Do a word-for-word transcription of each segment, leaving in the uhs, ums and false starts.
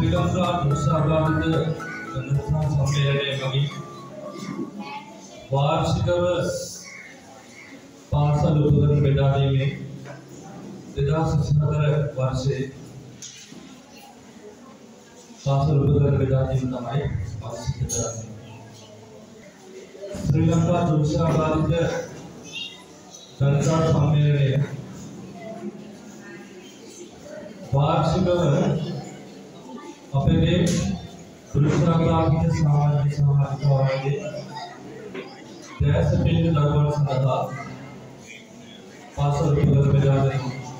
ශ්‍රී ලංකා මුසාවාදද ජනතා සම්මේලනයේ මගින් වාර්ෂිකව පාසල් උපකරණ බෙදා දීමේ දෙදහස් විසිහතර වර්ෂයේ පාසල් උපකරණ බෙදා දීම තමයි අවශ්‍ය කරන්නේ. ශ්‍රී ලංකා මුසාවාදද ජනතා සම්මේලනයේ वार्षिक अपने पुरुषार्थी सामाजिक सामाजिक वादे देश पिंड दरबार सदा पासल उपर बेजारे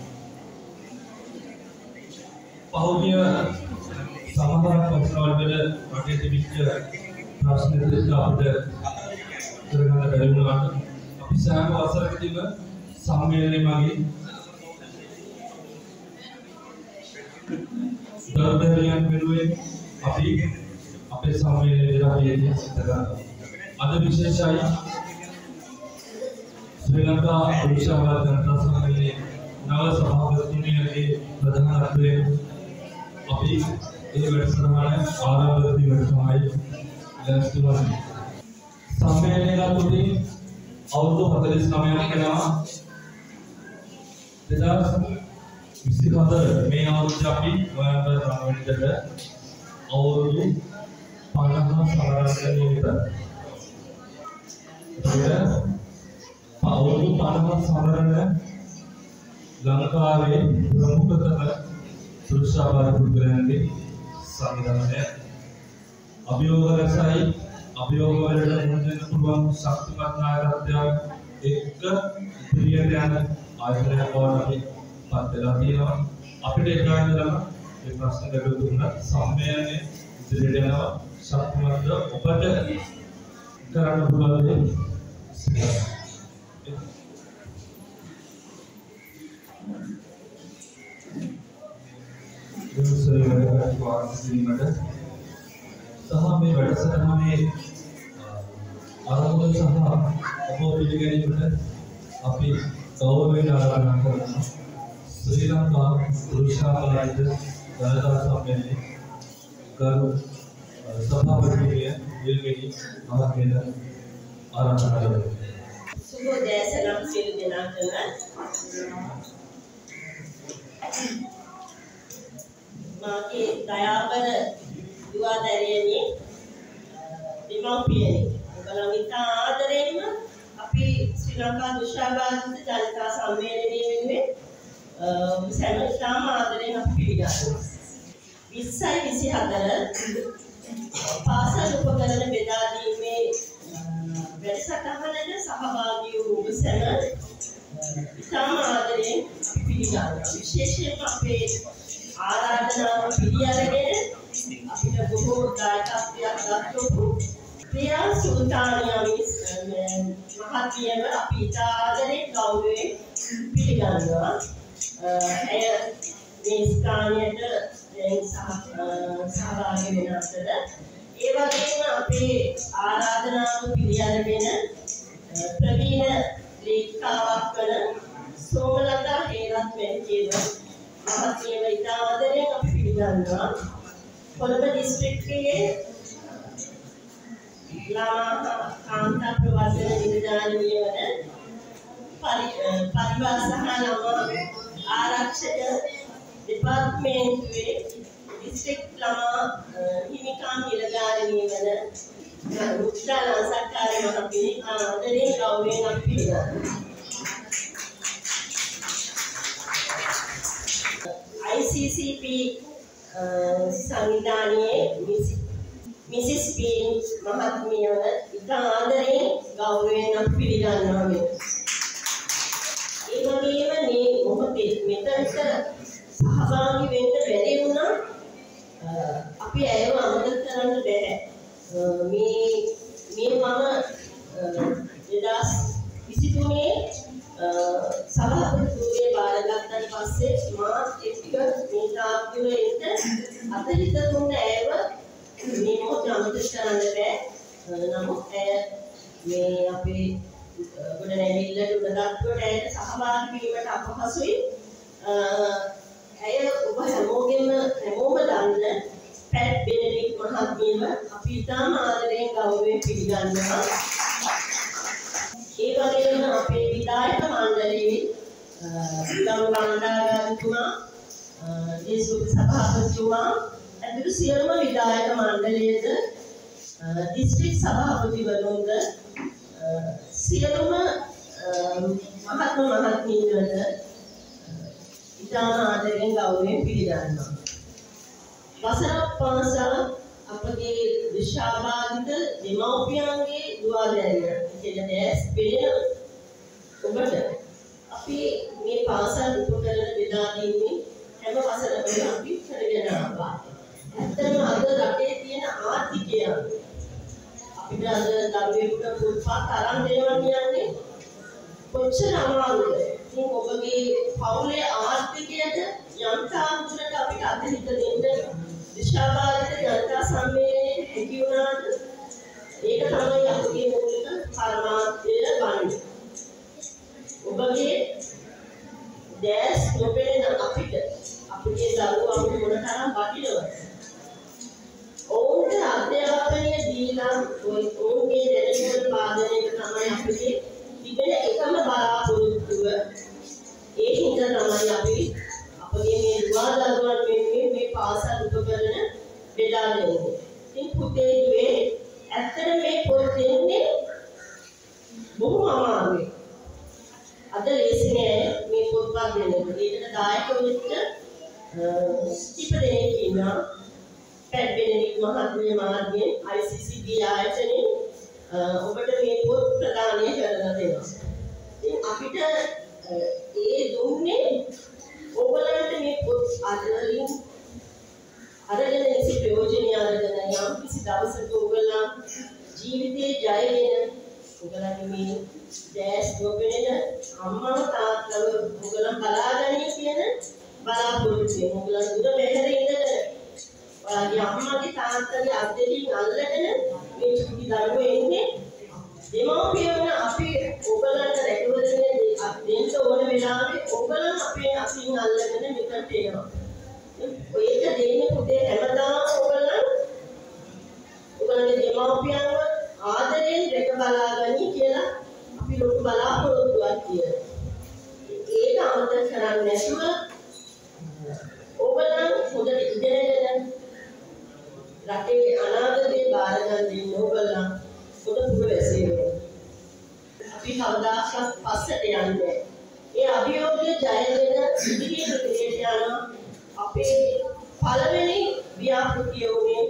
पहुंचे समाधान पक्षवाल में आगे से बीच प्रश्न देश आपने तरह का करेंगे अभी साहब अवसर के दिन सम्मेलन में दरदरियान मेरुए अभी अपने सामने मेरा ये तरह आधे विशेषाई श्रीलंका पुरुषावाद जनता समिति नव सभापति ने अभी प्रधान अध्यक्ष अभी ये वर्षमान आरंभ वर्षमाई लक्ष्मण सम्मेलन का कुछ और तो पतलिस नाम के नाम तेजाब विसिहतर में और जापी नवंबर नवंबर और पानहा सारांश निमित्त और पानहा सारांश लंका में प्रमुखतः पुरुषावाद प्रोग्राम के संविधान है अभियोग रसाई अभियोग वाले मुझे पूर्व शक्ति करना है एक प्रिय ध्यान आचरण और अभी पद्धति ना अपने एकांत लगा ये प्रश्न करते तुमने सम्मेलन में जिले ना शक्ति मतलब ऊपर कराना बुला दे दूसरे वाले का स्वागत नहीं मटे सहा में बैठ सकते हमें आराम से सहा अपो पिलिगे नहीं मटे अभी कौर में डाला ना करना श्रीलंका पुरुषावाद जनता सम्मेलन कर सभापति के मिलके महामेला आराधना करें। शुभोदय सलाम सिल दिनांक माँ के दयाबर युवा दरियानी दिमापियनी कलामिता आदरेन अपनी श्रीलंका पुरुषावाद जनता सम्मेलन में सैम इस्लाम आदरेन अपील विस्साई विसिहतर पासल उपकरण बेदा दीमे වැඩසටහනට සහභාගී වූ සැම ඉතාම ආදරයෙන් පිළිගන්නවා. විශේෂයෙන්ම අපේ ආරාධනාව පිළි අරගෙන අපිට බොහෝ දායකත්වයක් දක්වපු ප්‍රියා සුල්තානියා මහත්මියව අපි ඉතා ආදරයෙන් ගෞරවයෙන් පිළිගන්නවා. ඇය මේ ස්ථානයට සහභාගී වෙන අතර ඒ වගේම අපේ ආරාධනාව පිළි අරගෙන ප්‍රවීණ ලේඛිකාවක් වන සෝමලතා හේරත් මෙන්ජේව මහත්මියව ඉතා ආදරයෙන් අපි පිළිගන්නවා. කොළඹ දිස්ත්‍රික්කයේ ළමා කාන්තා ප්‍රවර්තන නිලධාරිනිය වන පරිවාර සහ ළමා ආරක්ෂක දෙපාර්තමේන්තුවේ district lama හිමිකම් නිලධාරිනිය වන උත්සාහ සත්කාරය අපි ආදරයෙන් ගෞරවයෙන් අපි පිළිගන්නවා. I C C P සංවිධානයේ මිසිස් පීන් මහත්මියව ඉතා ආදරයෙන් ගෞරවයෙන් අපි පිළිගන්නවා. ඒ වගේම මේ මොහොතේ මෙතනට සහභාගී වෙන්න බැරි වුණා. අපි ඇයව අමතක කරන්න බැහැ. මේ මේ මම දෙදහස් විසිතුනේ සභාපතිතුමිය බාරගත්තන් පස්සේ මාත් එක්ක මේ තාක්ෂණයේ ඉන්න අතහිත තුන ඇයව මේ මොහොත අමතක කරන්න බැහැ. නමුත් ඇය මේ අපේ ගොඩනැගිල්ලට උඩගත්වට ඇයට සහභාගී වීමට අපහසුයි. ඇය ඔබ හැමෝගෙම හැමෝම දන්න මහත්මියව අපි ඉතාම ආදරයෙන් ගෞරවයෙන් පිළිගන්නවා. ඒ වගේම අපේ විධායක මණ්ඩලයේ ගරු කණ්ඩායමතුමා, දේශපාලන සභාපතිතුමා ඇතුළු සියලුම විධායක මණ්ඩලයේද දිස්ත්‍රික් සභාපතිවරුන්ද සියලුම මහත්ම මහත්මීන්වද ඉතාම ආදරයෙන් ගෞරවයෙන් පිළිගන්නවා. වසරක් පාසා අපගේ විශාලාදිත දෙමව්පියන්ගේ දුවදැරිය කියන දැස් පෙළෙන ඔබට අපි මේ පාසල් උපකරණ බෙදා දීමේ හැම වසරකම අපි කරගෙන ආවා. ඇත්තටම අද රටේ තියෙන ආර්ථිකය අපිට අද දරුවෙකුට පුල්පාත් අරන් දෙනවා කියන්නේ කොච්චර අමාරුද. ඉතින් ඔබගේ පවුලේ ආර්ථිකයට යම් තාක් දුරට අපිට අත්හිත දෙන්න විශාලාදිත ජනතා සම්මේලනයේ හැකි වුණාද ඒක තමයි අපගේ මූලික පරමාර්ථය වන්නේ. ඔබගේ දැස් නොපෙනෙන අපිට අපගේ දරුවෝ අපිට මොනතරම් වටිනවද? ඔවුන්ට අධ්‍යාපනය දීලා ඔවුන්ගේ දැනුම පාදනයක තමයි අපගේ තිබෙන එකම බලාපොරොත්තුව. ඒ හින්දා තමයි අපි අපගේ මේ දුවා දරුවන් වෙනුවෙන් මේ පාසල් උපකරණ බෙදා දෙන්නේ. ඉතින් පුතේ දුවේ ඇත්තට මේ පොත් දෙන්නේ බොහොම අමාරුයි. අද ලේසි නෑ මේ පොත්පත් දෙන්න. ඒකට දායක වෙච්ච කීප දෙනෙක් ඉන්නවා. පැඩ්බෙනෙක් මහත්මිය මාර්ගයෙන් I C C B ආයතනයේ ඔබට මේ පොත් ප්‍රදානය කරලා දෙනවා. ඉතින් අපිට ඒ දුන්නේ ඔයගලන්ට මේ පොත් අදලින් අරගෙන ඉසි ප්‍රයෝජනය අරගෙන යම් කිසි දවසක ඔයගලන් ජීවිතේ ජයගෙන ඔයගලන්ගේ මේ දැස් නොපෙනෙන අම්මා තාත්තව ඔයගලන් බලාගන්නේ කියන බලාපොරොත්තුවෙන් ඔයගලන් දුර බැහැර ඉඳගෙන ඔයාගේ අම්මාගේ තාත්තගේ අත් දෙකින් අල්ලගෙන මේ චුටි දරුවෝ එන්නේ දෙමව්පියන් අපි ඔයගලන්ට රැකවරණය දෙන්න ඕන වෙලාවේ ඔයගලන් අපේ අතින් අල්ලගෙන මෙතනට එනවා. ඒක දෙන්නේ පුතේ හැමදාම ඔයගලන් ඔයගලගේ දෙමව්පියන්ව ආදරයෙන් රැක බලාගනි කියලා අපි ලොකු බලාපොරොත්තුවක් තියෙනවා. ඒක අමතක කරන්නේ නැතුව ඔයගලන් හොඳට ඉගෙනගෙන රටේ අනාගතේ බාර ගන්න දෙන්න ඔයගලන් පොත පුරවැසියෝ. අපි කවදාකවත් පස්සට යන්නේ. ඒ අභියෝගය ජයගෙන ඉදිරියට ගෙනියන්න යන අපේ පළවෙනි ව්‍යාපෘතිය උනේ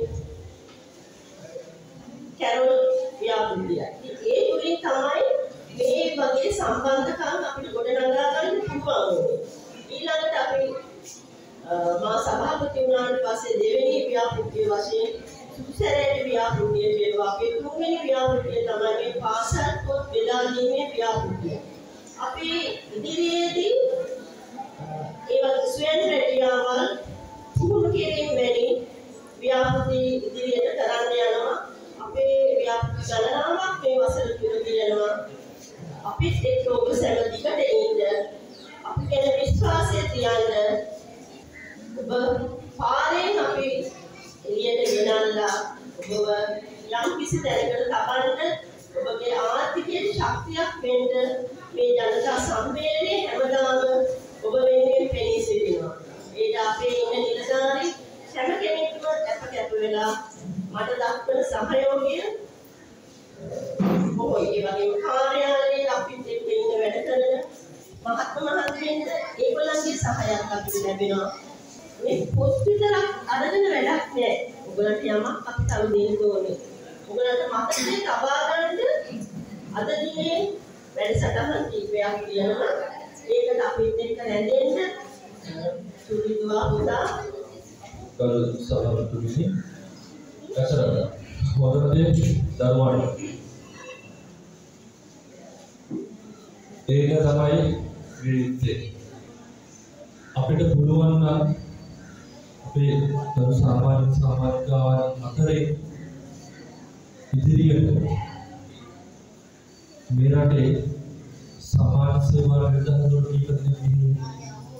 කැරොල් ව්‍යාපෘතිය. ඒ තුලින් තමයි මේ වගේ සම්බන්ධකම් අපිට ගොඩනගා ගන්න පුළුවන්. ඊළඟට අපි මා සභාපති වුණාට පස්සේ දෙවෙනි ව්‍යාපෘතිය වශයෙන් සුසරේට ව්‍යාපෘතිය කියනවා. අපේ තුන්වෙනි ව්‍යාපෘතිය තමයි මේ පාසල් පොත් බෙදා දීමේ ව්‍යාපෘතිය. අපි ඉදිරියේදී ඒ වගේ ස්වයං රැකියාවල් පුහුණු කිරීම වැනි ව්‍යාපෘති ඉදිරියට කරන්න යනවා. අපේ ව්‍යාපෘති ගණනාවක් මේ වසර තුන තියෙනවා. අපිත් එක්ක ඔබ සැම දිගට ඉන්න අපි ගැන විශ්වාසය තියන්න ඔබ පාරෙන් අපි එළියට ගෙනල්ලා ඔබව යම් කිසි තැනකට තබන්න ඔබගේ ආර්ථිකයේ ශක්තියක් වෙන්න මේ ජනතා සම්මේලනයේ හැමදාම ඔබ වෙනුවෙන් පෙනී සිටිනවා. ඒක අපේ ඉන්න නිලධාරී හැම කෙනෙක්ම අප කැප වෙලා මට දක්වන සහයෝගය බොහෝයි. ඒ වගේම කාර්යාලයේ අපිත් එක්ක ඉන්න වැඩ කරන මහත්ම මහත්මීන්ට ඒගොල්ලන්ගේ සහායක් අපිට ලැබෙනවා. මේ පොත් විතරක් අරගෙන වැඩක් නෑ. ඔයගලන්ට යමක් අපි තව දෙන්න ඕනේ. ඔයගලන්ට මතකයේ තබා ගන්න අද දිනේ වැඩසටහන් කීපයක් තියෙනවා. ඒකට අපිත් එක්ක රැඳෙන්න සුදුදුවා පුතා කල් සභාපතිතුමනි ඇසරද මොදරදී දරුවාණි ඒක තමයි විරිත්තේ අපිට පුළුවන් නම් අපේ දරු සාමාන්‍ය සමාජිකාවන් අතරේ ඉදිරියට මේ රටේ සමාජ සේවා නිරතව ඉපදෙන්නේ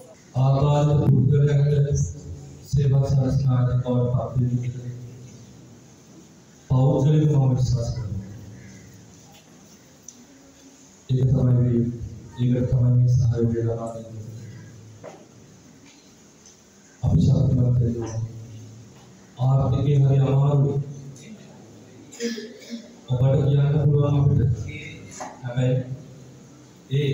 ආබාධ පුද්ගලයන්ට සේවා සලස්නාට කවර පරිදි පෞද්ගලික මම විශ්වාස කරනවා. ඒක තමයි මේ ඒකට තමයි මේ සහයෝගය ලබා දෙන්නේ. අපි ශක්තිමත් වෙනවා. ආර්ථිකේ හරි අමාරුයි. ඔබට කියන්න පුළුවන් අපිට. හැබැයි ඒ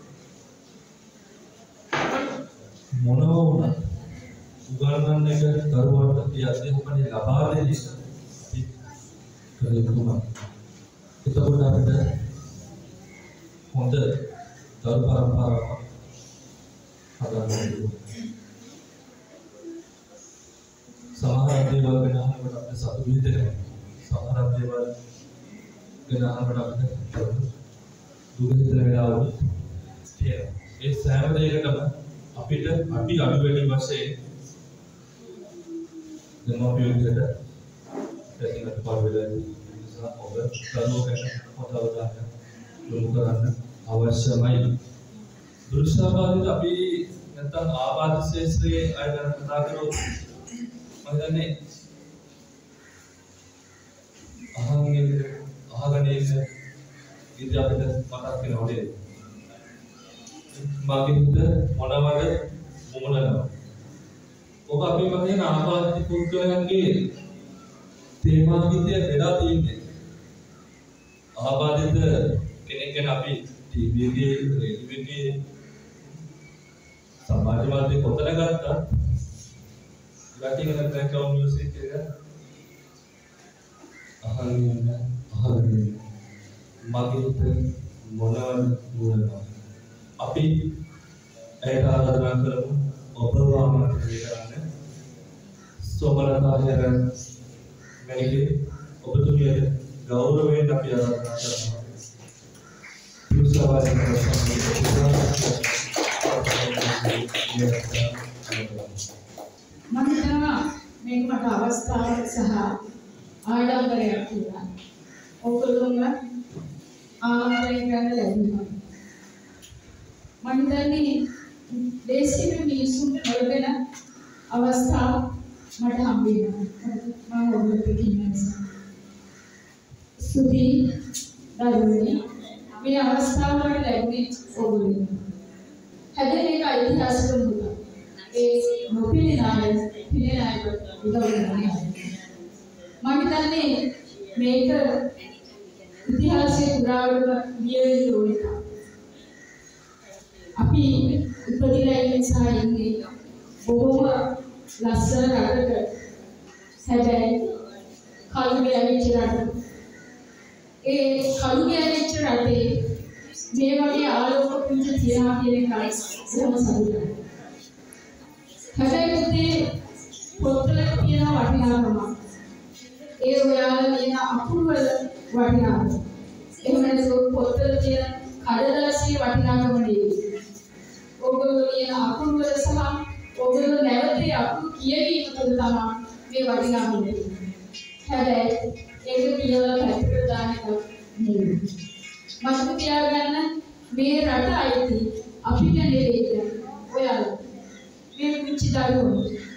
මොනවා වුණත් උගන්වන්න එක දරුවන්ට ඒ අධ්‍යාපනය ලබා දෙන එක අපි කළ යුතුමයි. එතකොට අපිට හොඳ දරු පරම්පරාවක් හදන්න පුළුවන්. සමහර දේවල් ගැන අහනකොට අපිට සතුටු වෙනවා. සමහර දේවල් ගැන අහනකොට අපිට දුක හිතෙන වෙලාවලු තියෙනවා. ඒ සෑම දෙයකටම අපිට අපි අඩු වැඩි වශයෙන් දෙමාපියෝ විදිහට පැතිරෙන්න පාවෙලා නිසා ඔබ දරුවෝ ගැන හොඳ අවධානයක් යොමු කරන්න අවශ්‍යමයි. දෘශ්‍යවාදීන් අපි නැත්නම් ආබාධ ශේෂ්ත්‍රයේ අය ගැන කතා කරොත් මම දන්නේ අහන්නේ අහගෙන ඉන්න ඉතින් අපිට මතක් වෙනවා නේද? මගේ හිත මොනවද මොනනවා. ඔබ අපි වගේ ආබාධිත පුද්ගලයන්ගේ තේමා ගීතය වෙලා තියෙන්නේ. ආබාධිත කෙනෙක් ගැන අපි ටීවී එකේ රේඩියෝ එකේ සමාජ මාධ්‍ය පොතන ගත්තා. ගැටිගෙන බෑක්ග්‍රවුන්ඩ් මියුසික් එක අහගෙන අහගෙන මගේ හිත මොනවද මොනවා. අපි ඒට ආරාධනා කරමු ඔබව ආමන්ත්‍රණය කරන්න. සෝමලතා හැරන් මැනිකේ ඔබතුමියට ගෞරවයෙන් අපි ආරාධනා කරනවා. පුරුෂවාදීන් මම හිතනවා මේක මට අවස්ථාවක් සහ ආඩම්බරයක් කියලා. ඔයගොල්ලෝම ආමන්ත්‍රණය කරන්න ලැබුණා. මම හිතන්නේ දේශීය මිනිසුන්ට ලැබෙන අවස්ථාව මට හම්බ වෙනවා. මම ඔයගොල්ලෝට කියන නිසා. ස්තුති දරුවනි මේ අවස්ථාව මට ලැබුණේ ඔයගොල්ලෝ. හැබැයි මේක ඓතිහාසික මුදල්. ඒ නොපිළිනාය පිළිනාය උදව්වන්නේ. මම හිතන්නේ මේක ඉතිහාසයේ පුරාවටම ගිය යුතු අපි ඉපදිලා ඉන්න නිසා ඉන්නේ බොහොම ලස්සන රටක. හැබැයි කළු ගෑවිච්ච රට. ඒ කළු ගෑවිච්ච රටේ මේ වගේ ආලෝක පුංජ තියනවා කියන එකයි බොහොම සතුටුයි. හැබැයි පුතේ පොත්වල තියෙන වටිනාකම ඒ ඔයාලා ලියන අකුරු වල වටිනාකම එහෙම නැත්නම් පොත්වල තියෙන කඩදාසියේ වටිනාකම නෙවෙයි. ඔයගොල්ලෝ ලියන අකුරු වල සහ ඔයගොල්ලෝ නැවතී අකුරු කියවීම තුළ තමයි මේ වටිනාකම තියෙන්නේ. හැබැයි ඒක කියලා පැත්තකට දාන්න නෙවෙයි. මතක තියාගන්න මේ රට අයිති අපිට නෙවෙයි ඔයාලා. මේ පුංචි දරුවෝ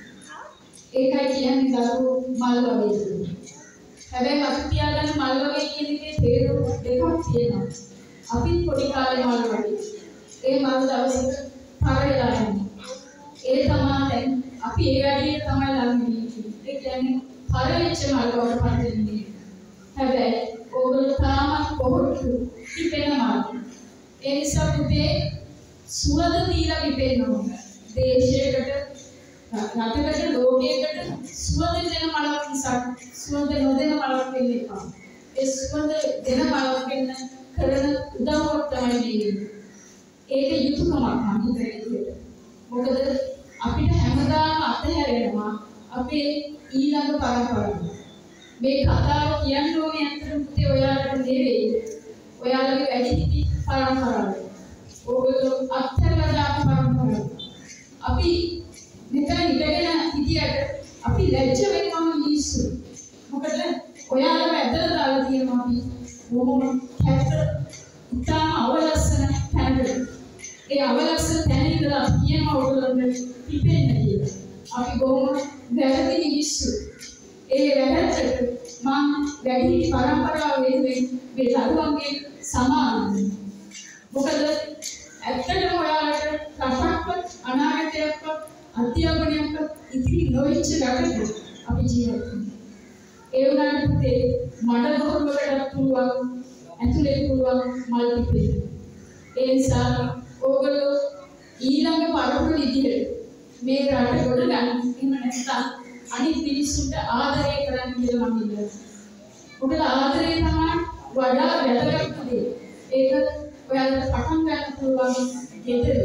ඒකයි කියන්නේ දරුවෝ මල් වගේ. හැබැයි මතක තියාගන්න මල් වගේ කියන එකේ තේරුම දෙකක් තියෙනවා. අපිත් පොඩි කාලේ මල් වගේ. ඒ මල් දවසක පර වෙලා යනවා. ඒ තමයි දැන් අපි ඒ වැඩියට තමයි ළඟ ඉන්නේ. ඒ කියන්නේ පර වෙච්ච මල් වලට පත් වෙන්නේ. හැබැයි ඕගොල්ලෝ තාමත් කොහොමද පිපෙන මල්. ඒ නිසා පුතේ සුවඳ දීලා පිපෙන්න ඕන. දේශයකට රටකට ලෝකයකට සුවඳ දෙන මලක් නිසා සුවඳ නොදෙන මලක් වෙන්න එපා. ඒ සුවඳ දෙන මලක් වෙන්න කරන උදව්වක් තමයි දෙන්නේ. ඒක යුතුයකමක් මම හිතන්නේ. මොකද අපිට හැමදාම අතහැරෙනවා අපේ ඊළඟ පරම්පරාව. මේ කතාව කියන්න ඕනේ අන්තරම පුතේ ඔයාලට නෙවෙයි. ඔයාලගේ වැඩිහිටි පරම්පරාව. ඔයගොල්ලෝ අත්හැරලා දාපු පරම්පරාව. අපි මෙතන ඉඳගෙන හිටියට අපි ලැජ්ජ වෙනවා මිනිස්සු. මොකද ඔයාලම ඇදලා දාලා තියෙනවා අපි බොහොම කැත උතාම අවලස්සන තැනකට. ඒ අවලස්සන තැන ඉඳලා කියනවා ඔයගොල්ලන්ට පිපෙන්න කියලා. අපි බොහොම වැරදි මිනිස්සු. ඒ වැරද්දට මම වැඩි පරම්පරාව වෙනුවෙන් මේ දරුවන්ගේ සමානයි. මොකද ඇත්තටම ඔයාලට රටක්වත් අනාගතයක්වත් අධ්‍යාපනයක්වත් ඉතිරි නොවෙච්ච රටක අපි ජීවත් වෙනවා. ඒ වුණාට පුතේ මඩ බොරුවකට පුළුවන් ඇතුලේ පුළුවන් මල් පිපෙන්න. ඒ නිසා ඕගොල්ලෝ ඊළඟ පරපුර ඉදිරියට මේ රට ගොඩ ගන්න එහෙම නැත්නම් අනිත් මිනිස්සුන්ට ආදරය කරන්න කියලා මම ඉල්ලනවා. මොකද ආදරය තමයි වඩා වැදගත් දේ. ඒක ඔයාලට පටන් ගන්න පුළුවන් ගෙදර.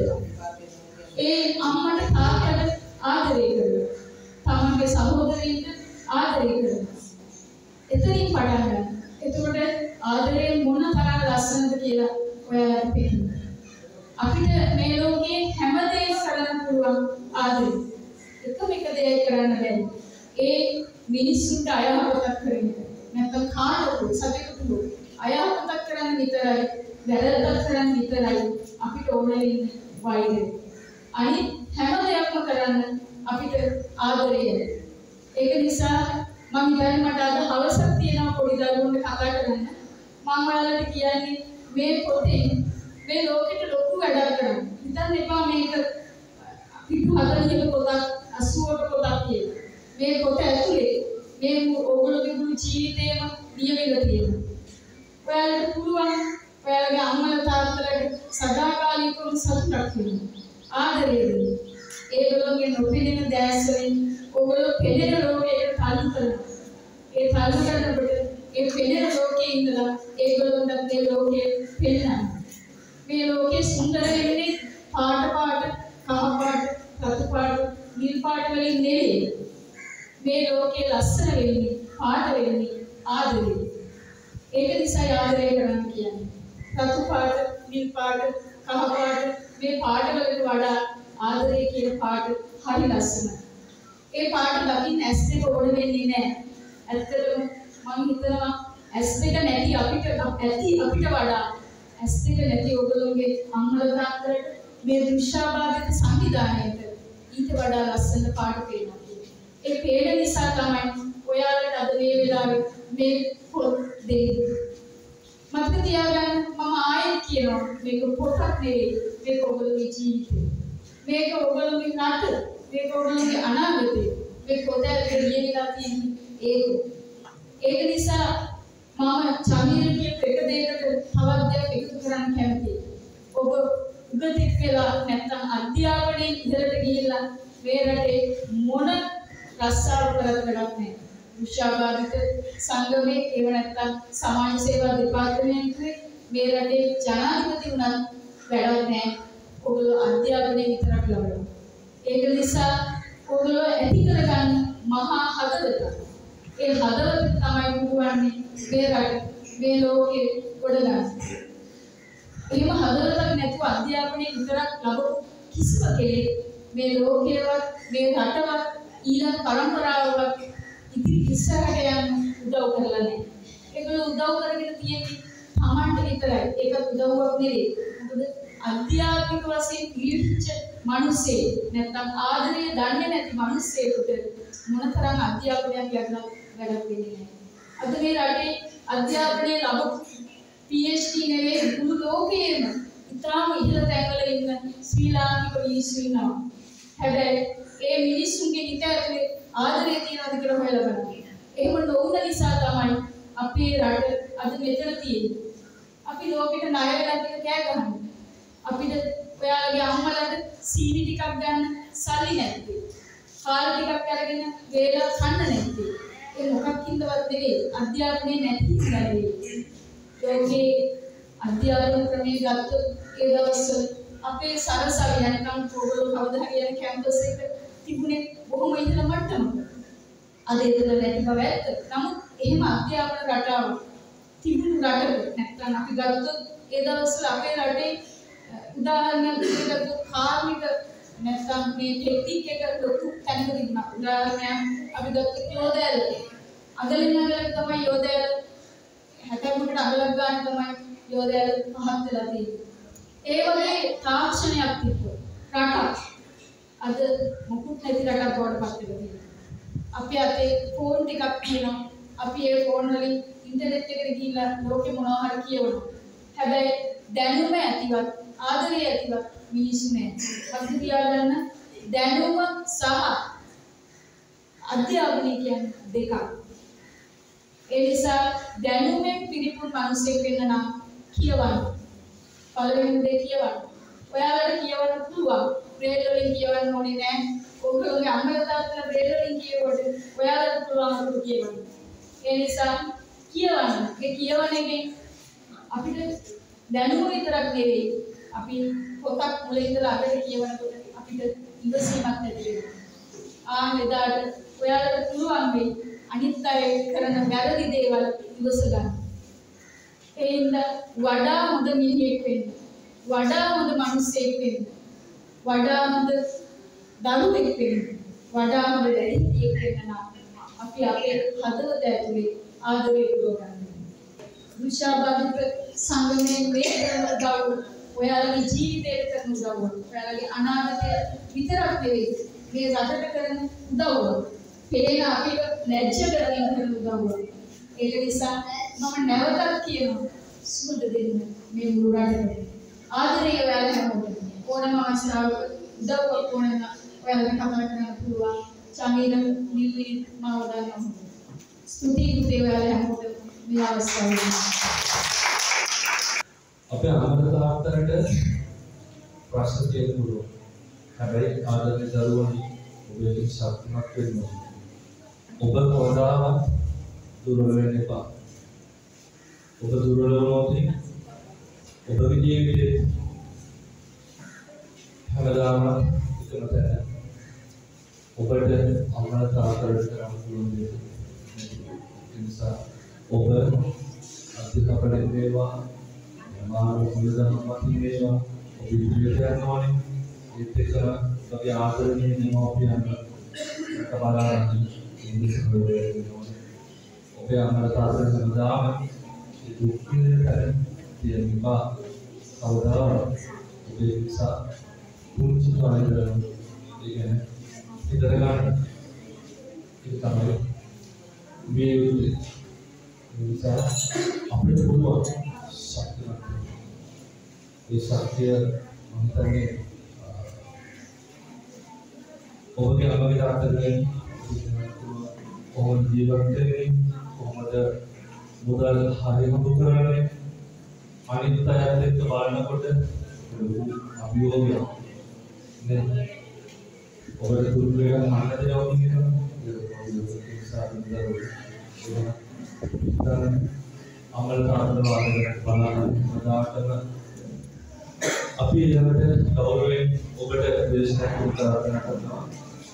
ඒ අම්මට තාත්තට ආදරය කරනවා. තමන්ගේ සහෝදරයින්ට ආදරය කරනවා. එතනින් පටන් ගන්න. එතකොට ආදරේ මොන තරම් ලස්සනද කියලා ඔයාලට පේනවා. අපිට මේ ලෝකේ හැමදේම කරන්න පුළුවන් ආදරය. එකම එක දෙයක් කරන්න බැහැ. ඒ මිනිස්සුන්ට අයහපතක් කරන්න. නැත්නම් කාටවත් සතෙකුට අයහපතක් කරන්න විතරයි, වැරද්දක් කරන්න විතරයි අපිට ඕනේ ඉන්නේ වෛරය. අනිත් හැම දෙයක්ම කරන්න අපිට ආදරය. ඒක නිසා මම හිතන්නේ මට අද හවසක් තියෙනවා පොඩි දරුවන්ට කතා කරන්න. මම ඔයාලට කියන්නේ මේ පොතේ මේ ලෝකෙට ලොකු වැඩක් කරන්න. හිතන්න එපා මේක පිටු හතලියක පොතක් අසූවක පොතක් කියලා. මේ පොත ඇතුලේ මේ ඕගොල්ලෝගේ මුළු ජීවිතේම නියමෙලා තියෙනවා. ඔයාලට පුළුවන් ඔයාලගේ අම්මලා තාත්තලාට සදාකාලිකව සතුටක් දෙන්න. ආදරය දෙන්න. ඒගොල්ලෝගේ නොපෙනෙන දැස් වලින් ඕගොල්ලෝ පෙනෙන ලෝකයට තල්ලු කරනවා. ඒ තල්ලු කරනකොට ඒ පෙනෙන ලෝකයේ ඉඳලා ඒගොල්ලන්ට මේ ලෝකයේ පෙනෙනවා. මේ ලෝකයේ සුන්දර වෙන්නේ පාට පාට, කහ පාට, රතු පාට, නිල් පාට වලින් නෙවෙයි. මේ ලෝකයේ ලස්සන වෙන්නේ, පාට වෙන්නේ ආදරේ. ඒක නිසා ආදරය කරන්න කියන්නේ. රතු පාට, නිල් පාට, කහ පාට මේ පාට වලට වඩා ආදරය කියන පාට හරි ලස්සනයි. ඒ පාට දකින්න ඇස් දෙක ඕන වෙන්නේ නැහැ. ඇත්තටම මම හිතනවා ඇස් දෙක නැති අපිට ඇති අපිට වඩා ඇස් දෙක නැති ඔයගොල්ලෝගේ අම්මලා තාත්තලාට මේ දෘශ්‍යාබාධිත සංවිධානයට ඊට වඩා ලස්සන පාට පේනවා. ඒ පේන නිසා තමයි ඔයාලට අද මේ වෙලාවේ මේ පොත් දෙන්නේ. මතක තියාගන්න මම ආයෙත් කියනවා මේක පොතක් නෙවෙයි මේක ඔයගොල්ලෝගේ ජීවිතය. මේක ඔයගොල්ලෝගේ රට, මේක ඔයගොල්ලෝගේ අනාගතය. මේ පොත ඇතුලේ ලියවිලා තියෙන ඒක. ඒක නිසා මම චමීර කියපු එක දෙයකට තවත් දෙයක් එකතු කරන්න කැමතියි. ඔබ උගතෙක් වෙලා නැත්නම් අධ්‍යාපනයේ ඉහළට ගිහිල්ලා මේ රටේ මොන රස්සාව කරත් වැඩක් නැහැ. විශ්වවිද්‍යාලික සංගමේ ඒව නැත්නම් සමාජ සේවා දෙපාර්තමේන්තුවේ මේ රටේ ජනාධිපති වුණත් වැඩක් නැහැ. ඔයගොල්ලෝ අධ්‍යාපනයේ විතරක් ලබනවා. ඒක නිසා ඔයගොල්ලෝ ඇති කරගන්න මහා හදවත. ඒ හදවත තමයි පුරුවන්නේ මේ රට මේ ලෝකේ ගොඩ ගන්න. එහෙම හදවතක් නැතුව අධ්‍යාපනයේ විතරක් ලැබු කිසිම කෙනෙක් මේ ලෝකේවත් මේ රටවත් ඊළඟ පරම්පරාවවත් ඉතිරි ඉස්සරහට යන්න උදව් කරලා නැහැ. ඒගොල්ලෝ උදව් කරගෙන තියෙන්නේ තමන්ට විතරයි. ඒක උදව්වක් නෙවෙයි. මොකද අධ්‍යාත්මික වශයෙන් පිළිච්ච මිනිස්සේ නැත්නම් ආදරය දන්නේ නැති මිනිස්සෙකුට මොනතරම් අධ්‍යාපනයක් ලැබුණත් වැඩක් වෙන්නේ නැහැ. අද මේ රටේ අධ්‍යාපනයේ ලැබු P H D නෙවෙයි මුළු ලෝකයේම ඉතාම ඉහළ තැන්වල ඉන්න ශ්‍රී ලාංකික මිනිස්සු ඉන්නවා. හැබැයි ඒ මිනිස්සුන්ගේ හිත ඇතුලේ ආදරය තියනවාද කියලා හොයලා බලන්න. එහෙම නොවුන නිසා තමයි අපේ රට අද මෙතන තියෙන්නේ. අපි ලෝකෙට ණය වෙලා කියලා කෑ ගහන්නේ. අපිට ඔයාලගේ අම්මලාට සීනි ටිකක් ගන්න සල්ලි නැත්තේ. කාල ටිකක් අරගෙන වේලා කන්න නැත්තේ. ඒ මොකක්ින්දවත් නෙවෙයි අධ්‍යාපනයේ නැති නිසා නෙවෙයි. ලෝකේ අධ්‍යාපන ක්‍රමයේ ගත්තොත් ඒ දවස්වල අපේ සරසවි නැත්නම් පොළොව කවදා හරි යන කැම්පස් එක තිබුණේ බොහොම ඉහළ මට්ටමක. අද ඒක නැති බව ඇත්ත. නමුත් එහෙම අධ්‍යාපන රටාව තිබුණු රටක නැත්නම් අපි ගත්තොත් ඒ දවස්වල අපේ රටේ උදාහරණයක් විදිහට කාර්මික නැත්නම් මේ ටෙක්නික් එක ලොකු තැනක තිබුණා. උදාහරණයක් අපි ගත්තොත් යෝදෑල. අගලින් අගලට තමයි යෝදෑල හැටමුකට අගලක් ගන්න තමයි යෝදෑල පහත් වෙලා තියෙන්නේ. ඒ වගේ තාක්ෂණයක් තිබ්බා. රටක් අද මොකුත් නැති රටක් බවට පත් වෙලා තියෙනවා. අපි අතේ ෆෝන් ටිකක් තියෙනවා. අපි ඒ ෆෝන් වලින් ඉන්ටර්නෙට් එකට ගිහිල්ලා ලෝකෙ මොනවා හරි කියවනවා. හැබැයි දැනුම ඇතිවත් ආදරය ඇතිවත් මිනිස්සු නෑ. අපි තියාගන්න දැනුම සහ අධ්‍යාපනය කියන්නේ දෙකක්. ඒ නිසා දැනුමෙන් පිරිපුන් මිනිස්සෙක් වෙන්න නම් කියවන්න. පළවෙනි දේ කියවන්න. ඔයාලට කියවන්න පුළුවන්. බ්‍රේල් වලින් කියවන්න ඕනේ නෑ. ඔයගොල්ලෝගේ අම්මලා තාත්තලා බ්‍රේල් වලින් කියවුවොත් ඔයාලට පුළුවන් අකුරු කියවන්න. ඒ නිසා කියවන්න. ඒ කියවන එකෙන් අපිට දැනුම විතරක් නෙවෙයි. අපි පොතක් මුල ඉඳලා අගට කියවනකොට අපිට ඉවසීමක් ඇති වෙනවා. ආ එදාට ඔයාලට පුළුවන් වෙයි අනිත් අය කරන වැරදි දේවල් ඉවස ගන්න. ඒ හින්දා වඩා හොඳ මිනිහෙක් වෙන්න, වඩා හොඳ මිනිසෙක් වෙන්න, වඩා හොඳ දරුවෙක් වෙන්න, වඩා හොඳ වැඩිහිටියෙක් වෙන්න නම් අපි අපේ හදවත ඇතුලේ ආදරය පුරව ගන්න. විශාබාධිත සංගමයෙන් මේ කරන උදව් ඔයාලගේ ජීවිතයට කරන උදව්, ඔයාලගේ අනාගතය විතරක් නෙවෙයි මේ රටට කරන උදව්. පේන අපිට ලැජ්ජ කරගෙන කරන උදව්. ඒක නිසා මම නැවතත් කියනවා සුබ දෙන්න මේ මුළු රටට. ආදරය ඔයාලා හැමෝටම. ඕනම අවස්ථාවක උදව්වක් ඕන නම් ඔයාලා කතා කරන්න පුළුවන්. චමීල නිල්ලි මාවදානම්. ස්තුතියි පුතේ ඔයාලා හැමෝටම මේ අවස්ථාවේ. අපේ අම්මලා තාත්තලාට ප්‍රශ්න තියෙන්න පුළුවන්. හැබැයි ආදරේ දරුවනි ඔබේ ශක්තිමත් වෙන්න ඕනේ. ඔබ කවදාවත් දුර්වල වෙන්න එපා. ඔබ දුර්වල වුණොත් ඔබගේ ජීවිතේ හැමදාම එකම තැන. ඔබට අම්මලා තාත්තලාට කරන්න පුළුවන් දේ. ඒ නිසා ඔබ අධිකපණය වේවා මානව මුලදමක් වේවා ඔබ ඉදිරියට යන්න ඕනේ. ඒත් එක්ක ඔබගේ ආදරණීය දෙමව්පියන් කතාබලන්න ඔබේ අම්මලා තාත්තලා සමදාම ඒ දුක් විඳින තියෙනවා. කවදාවත් ඔබේ නිසා පුංචි කාලේ ඒ කියන්නේ ඉතර ගන්න ඒ තමයි මේ නිසා අපිට පුළුවන් ශක්තිමත් ඒ ශක්තිය මම හිතන්නේ ඔබගේ අම්මගේ තාත්තගේ කොහොමද ජීවත් වෙන්නේ, කොහොමද මුදල් හරියම කරන්නේ, අනිත් අයත් එක්ක බලනකොට අභියෝගයක් නේ. ඔබට දුරු වෙන මන්න දෙනවා කියනවා. ඒක අමල් තාත්තලා වාදනයක් බලන්න මදාටම අපි ඊළඟට ගෞරවයෙන් ඔබට දේශනා කරනවා.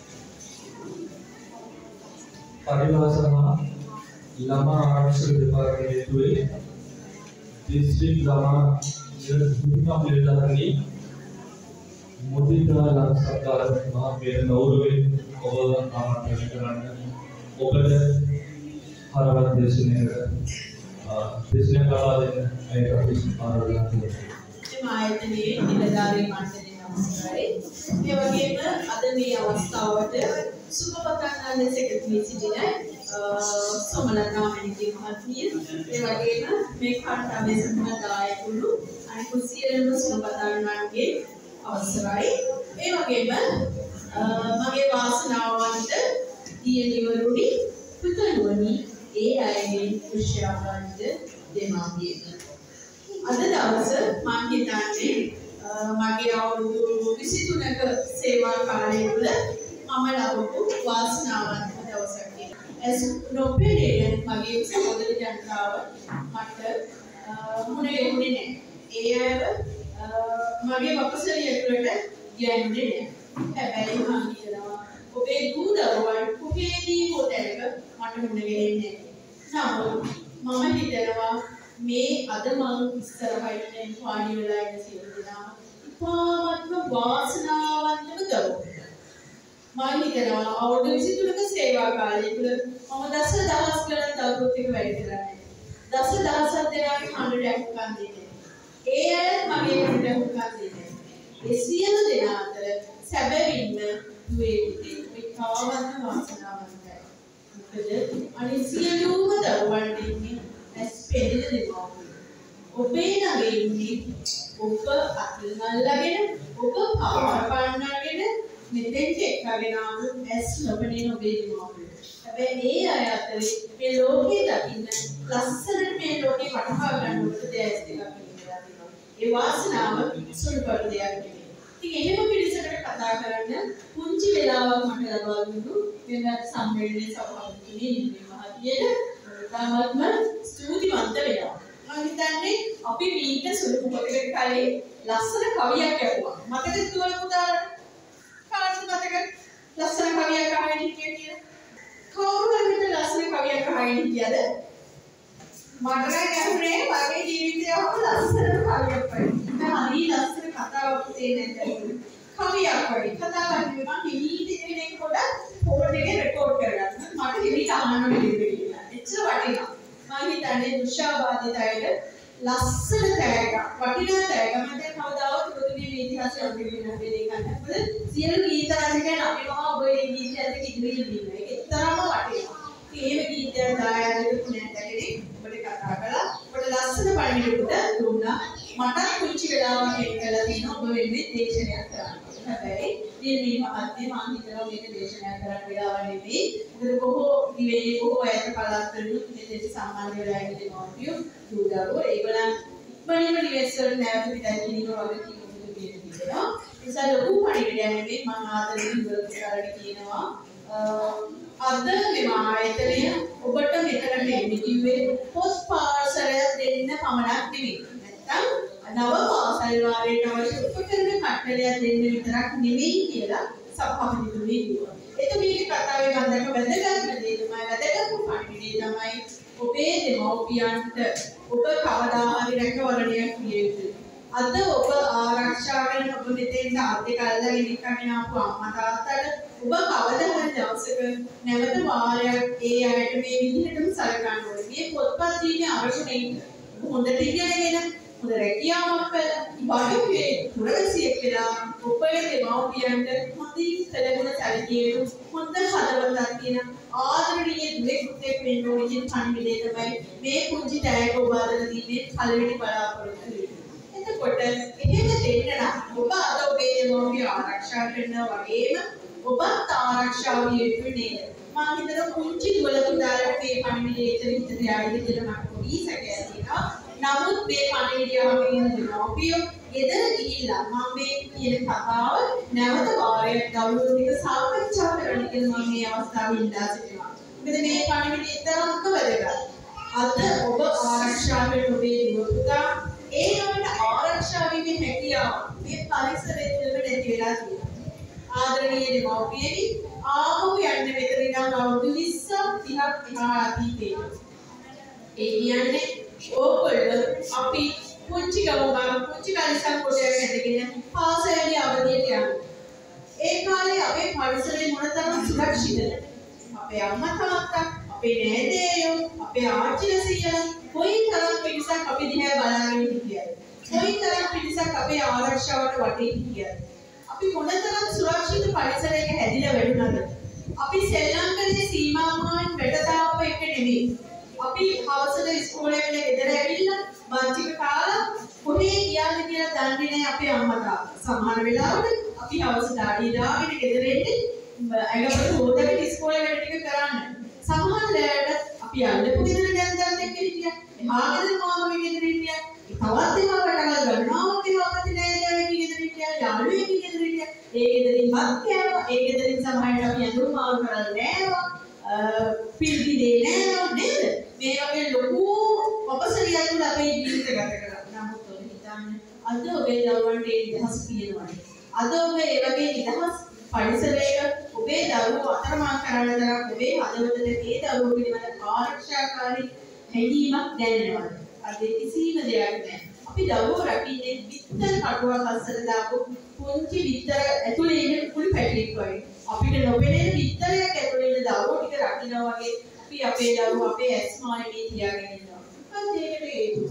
පරිභාෂා ළමා ආරක්ෂක දෙපාර්තමේන්තුවේ දිස්ත්‍රික් ළමා නිලධාරීන් පිළිබඳව මුදිතා ලක්ෂකාර මහා මේ ගෞරවයෙන් ඔබ ආමන්ත්‍රණය කරන්න. ඔබට හරවත් දේශනාවකට දේශනා ලබා දෙන්න ඒක අපි ආරාධනා කරනවා. මේ ආයතනයේ නිලධාරී මණ්ඩලය නමස්කාරයි. මේ වගේම අද මේ අවස්ථාවට සුබ පතන්න ලෙස එකතු වී සිටින සොමලතා මණිකේ මහත්මිය, ඒ වගේම මේ කණ්ඩායමේ සම්බන්ධායකුළු අනිකුත් සියලුම සුබ පතන්නන්ගේ අවසරයි. ඒ වගේම මගේ වාසනාවන්ත දියණිවරුනි පුතණුවනි ඒ අයගේ කුෂ්‍යාවන්ත දෙමාපියන්. අද දවසේ මම හිතන්නේ මගේ අවුරුදු විසිතුනක සේවා කාලය තුළ මම ලබපු වාසනාවන්ත දවසක් කියලා. as නොපෙනෙන මගේ සහෝදර ජනතාව මට මුනේ මුනේ නෑ. ඒ අය මගේ වපසරිය ඇතුළට යන්නේ නෑ. හැබැයි මම හිතනවා ඔබේ දූ දරුවන් කුහේදී හෝ තැනක මට මුණ ගැහෙන්නේ නෑ. නමුත් මම හිතනවා මේ අද මම ඉස්සරහට දැන් වාඩි වෙලා ඉන්න සියලු දෙනා ඉතාමත්ම වාසනාවන්තම දරුවෝ. මම හිතනවා අවුරුදු විසිතුනක සේවා කාලය තුළ මම දස දහස් ගණන් දරුවොත් එක්ක වැඩ කරා. දස දහසක් දෙනාගේ හඬට ඇහුම්කන් දෙන්නේ. ඒ අය මගේ හඬට ඇහුම්කන් දෙන්නේ. ඒ සියලු දෙනා අතර සැබවින්ම දුවේ පුතේ ඉතාමත්ම වාසනාවන්තයි. මොකද මොකද අනිත් සියලුම දරුවන් ඉන්නේ ඇස් පෙරෙන දෙමව්පියෝ. ඔබේ ළඟ ඉන්නේ ඔබ අතින් අල්ලගෙන ඔබ පාර පන්නගෙන මෙතෙන්ට එක්කගෙන ආපු ඇස් ලබන්නේ ඔබේ දෙමව්පියෝ. හැබැයි ඒ අය අතරේ මේ ලෝකේ දකින්න ලස්සනට මේ ලෝකේ වටහා ගන්නකොට දැස් දෙකක් ඉන්නවා. ඒ වාසනාව සුළුපටු දෙයක් නෙවෙයි. ඉතින් එහෙම පිළිසකට කතා කරන්න පුංචි වෙලාවක් මට ලබා දුන්නු වෙන සම්මේලනයේ සභාපතිතුමී නිමි මහත්මියට තාමත්ම ස්තුතිවන්ත වෙනවා. මම හිතන්නේ අපි මීට සුළු මොකකට කලින් ලස්සන කවියක් ඇහුවා. මතකද තුවල පුතාලට? කාටද මතක? ලස්සන කවියක් අහගෙන හිටියේ කියලා. කවුරු හරි මෙතන ලස්සන කවියක් අහගෙන හිටියද? මට නම් ඇහුනේ මගේ ජීවිතේ ඔක ලස්සන කවියක් වගේ. මම හරි ලස්සන කතාවක් තේරෙන්නේ නැහැ. කවියක් වගේ. කතාවක් නෙවෙයි මම හිමීට ඉගෙන එක පොඩක් ෆෝන් එකේ රෙකෝඩ් කරගත්තා. මට හිමීට අහන්න බැරිද කියලා. එච්චර වටිනවා. මම හිතන්නේ දුෂාබාධිතයිද ලස්සන තෑග්ග වටිනා තෑග්ග මම දැන් කවදාවත් පෘථිවියේ ඉතිහාසය අඳුරගෙන නැහැ දෙයක් නැහැ. මොකද සියලු ගීත රචකයන් අපි මහා ඔබේ ගීතයත් ඉදිරියට ඉන්නවා. ඒක තරම්ම වටිනවා. ඉතින් මේ ගීතය දායාදෙක පුණ්‍යතකදී ඔබට කතා කළා. ඔබට ලස්සන පණිවිඩයකට දුන්නා. මට කුංචි වෙලාවක් එක්කලා තියෙනවා ඔබ වෙන්නේ දේශනයක් කරන්න. හැබැයි නිර්මී මහත්මිය මම හිතනවා මේක දේශනයක් කරන්න වෙලාවක් නෙවෙයි. මොකද බොහෝ දිවේ බොහෝ ඈත පළාත්වල මෙතෙක් සම්බන්ධ වෙලා ඉන්න දෙමව්පියෝ දූදරුවෝ ඒගොල්ලන් ඉක්මනින්ම නිවෙස් වල නැවත පිටත් කිනනවා වගේ කිව්වොත් කියනවා. ඒ නිසා ලොකු පණිවිඩයක් නෙවෙයි මම ආදරෙන් ඉවරට කියනවා. අද මෙම ආයතනය ඔබට මෙතනට එන්න කිව්වේ පොත් පාර්සලයක් දෙන්න පමණක් නෙවෙයි. නැත්නම් නව පාසල් වාරයට අවශ්‍ය උපකරණ කට්ටලයක් දෙන්න විතරක් නෙවෙයි කියලා සභාපතිතුමී කිව්වා. ඒක මේකේ කතාවේ ගන්ධක වැදගත්ම දේ තමයි වැදගත්ම පණිවිඩය තමයි ඔබේ දෙමව්පියන්ට ඔබ කවදා හරි රැකවරණයක් කිය යුතුයි. අද ඔබ ආරක්ෂා වෙන ඔබ මෙතෙන්ට අධික අල්ලගෙන ඉක්කගෙන ආපු අම්මා තාත්තට ඔබ කවදා හරි දවසක නැවත වාරයක් ඒ අයට මේ විදිහටම සලකන්න ඕනේ. මේ පොත්පත් දීමේ අරමුණේ හොඳට ඉගෙනගෙන හොඳ රැකියාවක් කළා බඩුවේ පුරවැසියෙක් වෙලා ඔබේ දෙමව්පියන්ට හොඳින් සැලකුණ සැලකිය යුතු හොඳ හදවතක් තියෙන ආදරණීය දුවේ පුතෙක් වෙන්න ඕනේ කියන පණිවිඩය තමයි මේ පුංචි තෑග්ග ඔබ අදලා දීමේ පළවෙනි බලාපොරොත්තු වෙන්නේ. එතකොට එහෙම දෙන්න නම් ඔබ අද ඔබේ දෙමව්පිය ආරක්ෂා කරනවා වගේම ඔබත් ආරක්ෂා විය යුතු නේද? මම හිතනවා පුංචි දුවල පුතාලට මේ පණිවිඩය ඉතින් හිතට යාවිද කියලා මට පොඩි සැකයක් තියෙනවා. නමුත් මේ පණිවිඩය අහගෙන දෙමව්පියෝ ගෙදර ගිහිල්ලා මම මේ කියන කතාව නැවත වාරයක් ඩවුන්ලෝඩ් එක සාකච්ඡා කරන්න කියලා මම මේ අවස්ථාවේ ඉල්ලා සිටිනවා. මොකද මේ පණිවිඩය තරම්ක වැදගත්. අද ඔබ ආරක්ෂා වෙන ඔබේ දුව පුතා ඒ වගේ ආරක්ෂා වීමේ හැකියාව මේ පරිසරයේ තුල නැති වෙලා තියෙනවා. ආදරණීය දෙමව්පියනි ආපහු යන්න මෙතන ඉඳන් අවුරුදු විස්සක් තිහක් එහා අතීතේ. ඒ කියන්නේ ඕගොල්ලෝ අපි පුංචි ගමන් පුංචි කලිසම් කොටයක් ඇදගෙන පාසලේ අවදියට යනවා. ඒ කාලේ අපේ පරිසරය මොනතරම් සුරක්ෂිතද? අපේ අම්මා තාත්තා, අපේ නෑදෑයෝ, අපේ ආච්චිලා සීයලා කොයිතරම් පිරිසක් අපි දිහා බලාගෙන හිටියද? කොයිතරම් පිරිසක් අපේ ආරක්ෂාවට වටේ හිටියද? අපි මොනතරම් සුරක්ෂිත පරිසරයක හැදිලා වැඩුණාද? අපි සෙල්ලම් කරේ සීමා මාන වැටතාවක එක නෙවෙයි. අපි හවසට ඉස්කෝලේ වල ගෙදර ඇවිල්ලා බංචික කාලා කොහේ ගියාද කියලා දන්නේ නැහැ අපේ අම්මා තාත්තා. සමහර වෙලාවට අපි හවස ඩාඩි දාගෙන ගෙදර එන්නේ ඇඟපත හොදගෙන ඉස්කෝලේ වැඩ ටික කරන්න. සමහර වෙලාවට අපි අල්ලපු ගෙදර දැන්දත් එක්ක හිටියා. එහා ගෙදර මාමගේ ගෙදර හිටියා. තවත් ඒවා කටවල් ගන්නවා ඒවාපති නෑදෑයෙක් ගෙදර හිටියා. යාළුවෙක් ගෙදර හිටියා. ඒ ගෙදරින් මත් කෑවා. ඒ ගෙදරින් සමහරට අපි අඳුරු මාරු කරන්නේ නෑවා. පිළිදි දෙන්නේ නෑ නේද? මේ වගේ ලොකු අපසරියක් තුළ අපේ ජීවිත ගත කරා. නමුත් ඔය හිතන්න අද ඔබේ දරුවන්ට ඒ නිදහස් කියනවානේ. අද ඔබ ඒ වගේ නිදහස් පරිසරයක ඔබේ දරුවෝ අතරමං කරන තරම් ඔබේ හදවතට ඒ දරුවෝ පිළිබඳ ආරක්ෂාකාරී හැඟීමක් දැනෙනවද? අද කිසිම දෙයක් නැහැ. අපි දරුවෝ රකින්නේ විතර කටුවක් අස්සට දාපු පුංචි විතර ඇතුලේ ඉන්න කුළු පැටියෙක් වගේ. අපිට නොපෙනෙන විතරයක් ඇතුලේ ඉන්න දරුවෝ ටික රකින්නවා වගේ අපි අපේ දරුවෝ අපේ ඇස්මානේ මේ තියාගෙන ඉන්නවා. මොකද ඒකට හේතුව?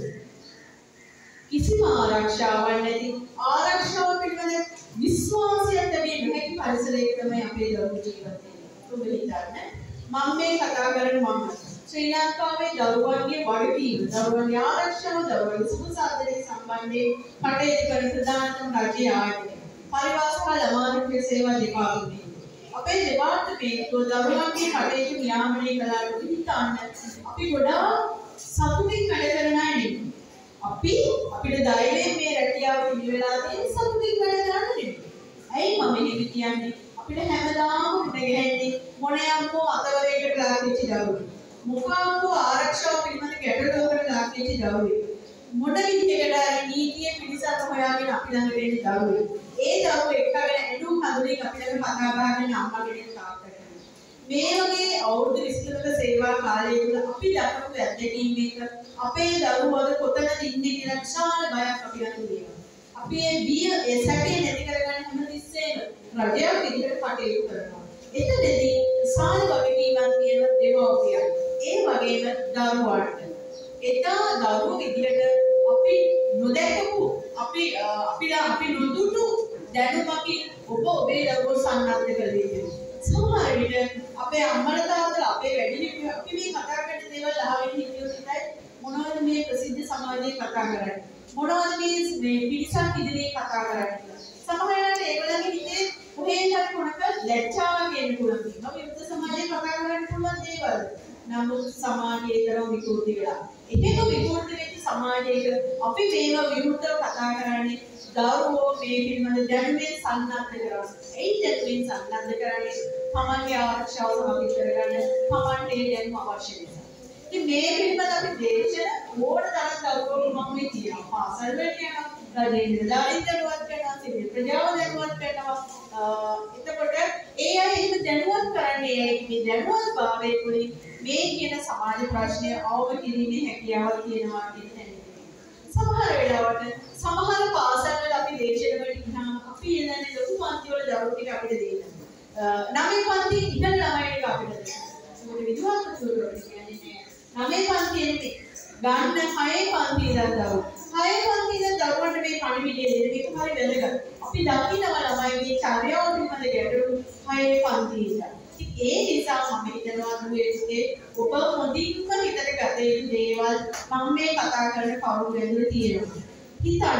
කිසිම ආරක්ෂාවක් නැති ආරක්ෂාව පිළිබඳ විශ්වාසයක් ලැබෙන්නේ නැති පරිසරයක තමයි අපේ දරුවෝ ජීවත් වෙන්නේ. ඔබ හිතන්න මම මේ කතා කරන්නේ මම ශ්‍රී ලංකාවේ දරුවන්ගේ වගකීම, දරුවන්ගේ ආරක්ෂාව, දරුවන්ගේ සුබ සාධනයේ සම්බන්ධයෙන් කටයුතු කරන ප්‍රධානතම රජයේ ආයතනය. පරිවාර සහ ළමාරුන්ගේ සේවා දෙපාර්තමේන්තුව. අපේ දෙපාර්තමේන්තුව දරුවන්ගේ කටයුතු නියාමනය කළාට හිතන්න අපි ගොඩාක් සතුටින් වැඩ කරන අය නෙමෙයි. අපි අපිට ධෛර්යයෙන් මේ රැකියාව පිළිවෙලා තියෙන සතුටින් වැඩ කරන්න නෙමෙයි. ඇයි මම එහෙම කියන්නේ? අපිට හැමදාම උඩ ගහන්නේ මොණයම්කෝ අතවරයකට ලාගිච්ච දරුවෙක්. මොකාම්කෝ ආරක්ෂාව පිළිබඳ ගැටලුවකට ලාගිච්ච දරුවෙක්. මොන විදිහකට හරි නීතිය පිළිසත් හොයාගෙන අපි ළඟට එන දරුවෙක්. ඒ දරුවෝ එක්කගෙන ඇඬු හඳුනින් අපි ළඟ කතා බහගෙන අම්මගෙන් තාත්තගෙන්. මේ වගේ අවුරුදු විස්තරක සේවා කාලය තුළ අපි දක්වපු අත්දැකීම් එක අපේ දරුවෝ අද කොතනද ඉන්නේ කියලා විශාල බයක් අපි ළඟ තියෙනවා. අපි මේ බිය ඒ සැකේ නැති කරගන්න හැමතිස්සෙම රජයක් විදිහට කටයුතු කරනවා. එතනදී විශාල වගකීමක් තියෙන දෙමව්පියන්. ඒ වගේම දරුවාට. එදා දරුවෝ විදිහට අපි නොදැකපු අපි අපිට අපි නොදුටු දැනුමකින් ඔබ ඔබේ දරුවෝ සම්බන්ධ කරගන්න. සමහර විට අපේ අම්මලා තාත්තලා අපේ වැඩිහිටියෝ අපි මේ කතා කරන දේවල් අහගෙන හිටියොත් ඉතින් මොනවද මේ ප්‍රසිද්ධ සමාජයේ කතා කරන්නේ? මොනවද මේ මේ පිරිසක් ඉදිරියේ කතා කරන්නේ? සමහර වෙලාවට ඒගොල්ලන්ගේ හිතේ කොහේ හරි කොනක ලැජ්ජාවක් එන්න පුළුවන්. අපි යුද්ධ සමාජයේ කතා කරන්න පුළුවන් දේවල්. නමුත් සමාජයේ තරම් විකෘති වෙලා. එහෙම විකෘති වෙච්ච සමාජයක අපි මේවා විරුද්ධව කතා කරන්නේ දරුවෝ මේ පිළිබඳ දැනුමෙන් සන්නද්ධ කරනවා. ඒ දැනුමෙන් සන්නද්ධ කරන්නේ තමන්ගේ ආරක්ෂාව සමග කරගන්න තමන්ට ඒ දැනුම අවශ්‍ය නිසා. ඉතින් මේ පිළිබඳ අපි දේශන ඕන තරම් දරුවෝ මම මේ කියනවා. පාසල් වලට යනවා, රජයේ නිලධාරීන් දැනුවත් කරනවා, සිවිල් ප්‍රජාව දැනුවත් කරනවා. එතකොට ඒ අය එහෙම දැනුවත් කරන්නේ මේ දැනුවත් භාවයේ තුලින් මේ කියන සමාජ ප්‍රශ්නය අවබෝධ කිරීමේ හැකියාවක් තියෙනවා කියන එක. සමහර වෙලාවට සමහර පාසල් වල අපි දේශන වලට ගියාම අපි එන්නේ ලොකු පන්ති වල දරුවෝ ටික අපිට දෙන්න. නවය පන්ති ඉහළ ළමයි ටික අපිට දෙන්න. මොකද විද්‍යාත්මක සූත්‍රවල කියන්නේ නවය පන්ති නෙමෙයි. ගන්න හය පන්ති ඉඳන් දරුවෝ. හය පන්ති ඉඳන් දරුවන්ට මේ පණිවිඩය දෙන්න මේක හරි වැදගත්. අපි දකිනවා ළමයි මේ චර්යාව පිළිබඳ ගැටලු හය පන්ති ඉඳන්. ඒ නිසා මම හිතනවා දුවේ ඔබ හොඳින්ම හිතට ගත යුතු දේවල් මම මේ කතා කරන කවුරු ඇතුළේ තියෙනවා. හිතන්න.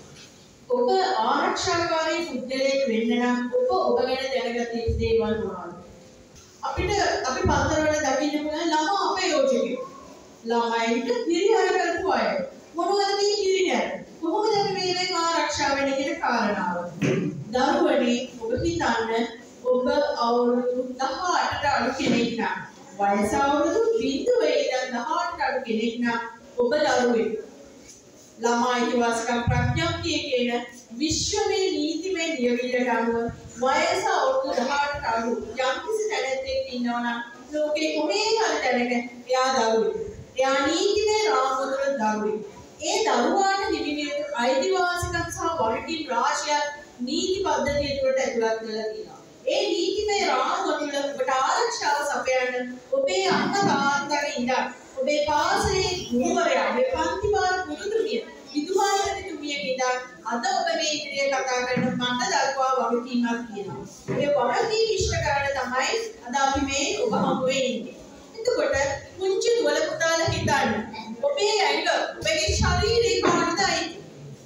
ඔබ ආරක්ෂාකාරී පුද්ගලයෙක් වෙන්න නම් ඔබ ඔබ ගැන දැනගත යුතු දේවල් මොනවද? අපිට අපි පන්තරවල දකින්න පුළුවන් ළමා අපයෝජකයෝ. ළමයින්ට හිරිහැර කරපු අය. මොනවද මේ හිරිහැර? කොහොමද අපි මේවෙන් ආරක්ෂා වෙන්නේ කියන කාරණාව. දරුවනේ ඔබ හිතන්න ඔබ අවුරුදු දහඅටට අඩු කෙනෙක් නම් වයස අවුරුදු ශූන්‍යයේ ඉඳන් දහඅටට අඩු කෙනෙක් නම් ඔබ දරුවෙක්. ළමයි වාස්කම් ප්‍රඥප්තිය කියන විශ්වමය නීතිමය නියමයට අනුව වයස අවුරුදු දහඅටට අඩු යම්කිසි තැනැත්තෙක් ඉන්නවා නම් ලෝකේ කොහේ හරි තැනක එයා දරුවෙක්. එයා නීතිමය රාමුව තුළ දරුවෙක්. ඒ දරුවාට හිමිවිය යුතු අයිතිවාසිකම් සහ වගකීම් රාශියක් නීති පද්ධතිය තුළට ඇතුළත් කරලා තියෙනවා. ඒ නීතිමය රාමුව තුළ ඔබට ආරක්ෂාව සපයන්න ඔබේ අම්මා තාත්තගේ ඉඳන් ඔබේ පාසලේ ගුරුවරයා ඔබේ පන්තිපාර ගුරුතුමිය විදුහල්පතිතුමියගේ ඉඳන් අද ඔබ මේ ඉදිරියේ කතා කරන මට දක්වා වගකීමක් තියෙනවා. ඒ වගකීම් ඉෂ්ට කරන්න තමයි අද අපි මේ ඔබ හමුවේ ඉන්නේ. එතකොට පුංචි දුවල පුතාලා හිතන්න ඔබේ ඇඟ ඔබේ ශරීරේ කාටද අයිති?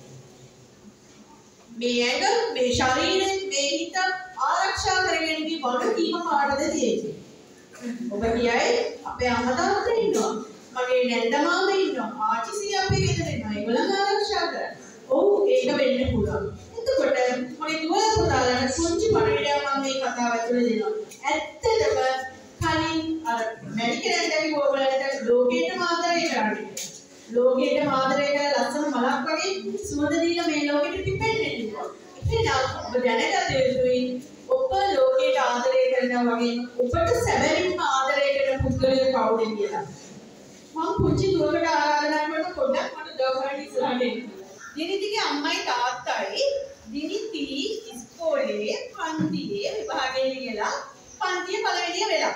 මේ ඇඟ මේ ශරීරය මේ හිත ආරක්ෂා කරගෙන ඉන්න වගකීම කාටද තියෙන්නේ? ඔබ කියයි අපේ අම්මා තාත්තා ඉන්නවා. මගේ නැන්ද මාමා ඉන්නවා. ආච්චි අපේ ගෙදර ඉන්නවා. ඒගොල්ලන් ආරක්ෂා කරන්න. ඔව් ඒක වෙන්න පුළුවන්. එතකොට මගේ දුව පුතාලට පුංචි පණිවිඩයක් මම මේ කතාව ඇතුළේ දෙනවා. ඇත්තටම කලින් අර මෙඩිකල් ඇන්ටි ඕගලන්ට ලෝකේට මාතරේ කරන්නේ. ලෝකේට මාතරේ කරලා ලස්සන මලක් වගේ සුවඳ දීලා මේ ලෝකෙට පිපෙන්නේ ඉන්නවා. ඉතින් ඔබ දැනගත යුතුයි ඔබ ලෝකයට ආදරය කරනවා වගේ ඔබට සැබවින්ම ආදරය කරන පුද්ගලයෙක් කවුද කියලා. මම පුංචි දුවකට ආරාධනා කරන පොඩ්ඩක් මට දවහරි ඉස්සරහට එන්න. දිනිතිගේ අම්මයි තාත්තයි දිනිති ඉස්කෝලේ පන්තියේ විභාගයේ කියලා පන්තියේ පළවෙනිය වෙලා.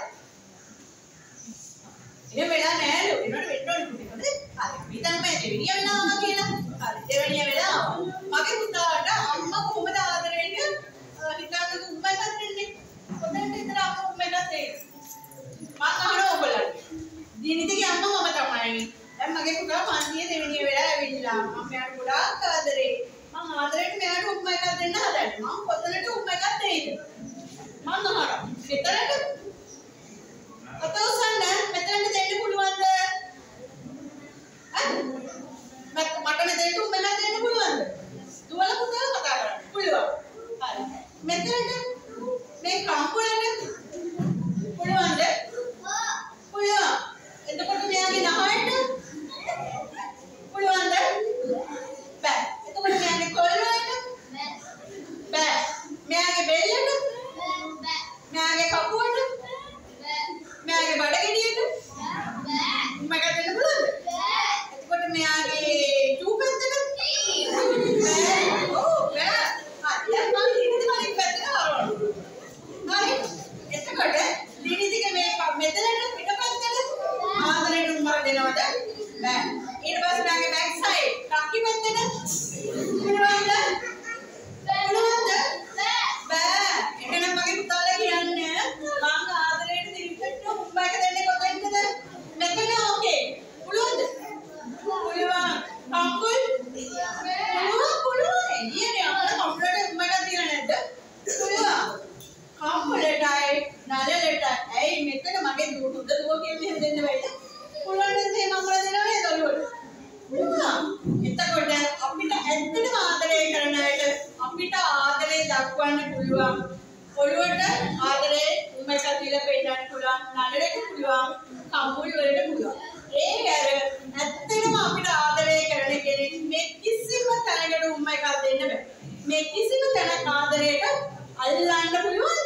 එහෙම වෙලා නෑලු. ඒනට වෙන්න ඕනේ පුතේ. හරි. හිතන්න මේ දෙවෙනිය වෙලා ආවා කියලා. හරි. දෙවෙනිය වෙලා ආවා. මගේ පුතාට අම්මා කොහොමද ආදරෙන්නේ? හිතාගෙන උම්මයි ගන්නන්නේ. පොතෙන් විතර අම්මා උම්මයි ගත්තේ. අහනවා ඔයගොල්ලන්. දිනිතිගේ අම්මා මම තමයි. දැන් මගේ පුතා පන්තියේ දෙවෙනි වෙලා ඇවිල්ලා මම මෙයාට ගොඩාක් ආදරේ. මම ආදරේට මෙයාට උම්ම එකක් දෙන්න හදන්නේ. මම කොතනට උම්ම එකක් දෙයිද? මම අහනවා. මෙතනට අතෝසන්න මෙතනට දෙන්න පුළුවන්ද? ඈ මට මට දෙන්න උම්ම එකක් දෙන්න පුළුවන්ද? දුවලා පුතාලා කතා කරන්න. පුළුවන්. හරි. මෙතනට මේ කම්පුලට පුළුවන්ද? පුළුවන්. එතකොට මෙයාගේ නහයට පුළුවන්ද? බෑ. එතකොට මෙයාගේ කොල්ලට බෑ. මෙයාගේ බෙල්ලට බෑ. මෙයාගේ කකුලට බෑ. මෙයාගේ බඩගිනියට බෑ. මම ගන්න පුළුවන්ද? බෑ. එතකොට මෙයාගේ චූපෙන්දට බෑ. ඕ බෑ. හරි. දැන් මම ඉන්නේ මලින් පැත්තට ආවොත්. හරි. එතකොට දිනිදිගේ මේ මෙතනට පිටපැත්තට ආදරේට උම්මර දෙනවද? බෑ. ඊට පස්සේ මගේ බෑක් සයිඩ් කක්කි පැත්තට පුළුවන්ද? පුළුවන්ද? බෑ. එහෙනම් මගේ පුතාලා කියන්නේ මම ආදරේට දිනිකට උම්මර දෙන්නේ කොතෙන්ද? මෙතන ඕකේ. පුළුවන්ද? පුළුවන්. කකුල් පුළුවන් පුළුවන්. ඊයේ අපේ කම්පියුටරේ උම්මර දීලා නැද්ද? පුළුවන්. කම්පලටයි නලලට ඇයි මෙතන මගේ දුව හොඳ දුව කියන්නේ එහෙම දෙන්න බැයිද? පුළුවන් නම් මේ මම්මලා දෙනවා නේද ඔළුවට? පුළුවන්. එතකොට අපිට ඇත්තටම ආදරය කරන අයට අපිට ආදරේ දක්වන්න පුළුවන්. ඔළුවට ආදරේ උමක දීලා පෙන්නන්න පුළුවන්. නලලට පුළුවන්. කම්බුල් වලට පුළුවන්. ඒක අර ඇත්තටම අපිට ආදරය කරන කෙනෙක් මේ කිසිම තැනකට උම්ම එකක් දෙන්න බෑ. මේ කිසිම තැනක ආදරයට අල්ලන්න පුළුවන්ද?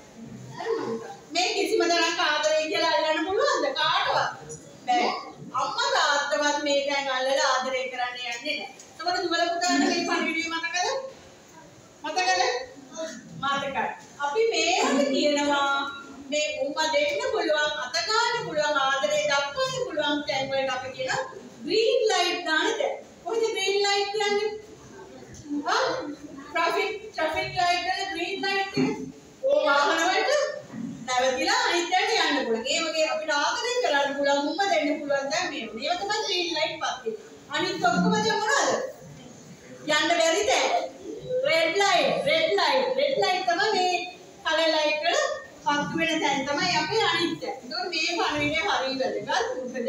මේ කිසිම තැනක ආදරේ කියලා අල්ලන්න පුළුවන්ද කාටවත්? බෑ. අම්මා තාත්තවත් මේකෙන් අල්ලලා ආදරේ කරන්න යන්නේ නැහැ. ඒකට දුවල පුතාට මේ පණිවිඩය මතකද? මතකද? මතකයි. අපි මේකට කියනවා මේ උම්ම දෙන්න පුළුවන්, අත ගන්න පුළුවන්, ආදරේ දක්වන්න පුළුවන් තැන් වලට අපි කියන green light දාන්න දැන්. කොහොමද green light කියන්නේ? හා? traffic traffic light වල green light එක ඕ වාහන වලට නැවතිලා අනිත් පැත්තට යන්න පුළුවන්. ඒ වගේ අපිට ආදරය කරන්න පුළුවන්, උම්ම දෙන්න පුළුවන් දැන් මේ. මේව තමයි green light පත්ති. අනිත් ඔක්කොම දැන් මොනවද? යන්න බැරි දැන්. red light, red light, red light තමයි මේ color light වල පත්තු වෙන තැන් තමයි අපේ අනිත් පැත්ත. ඒකෝට මේ පණිවිඩය හරිය වැදගත්. මොකද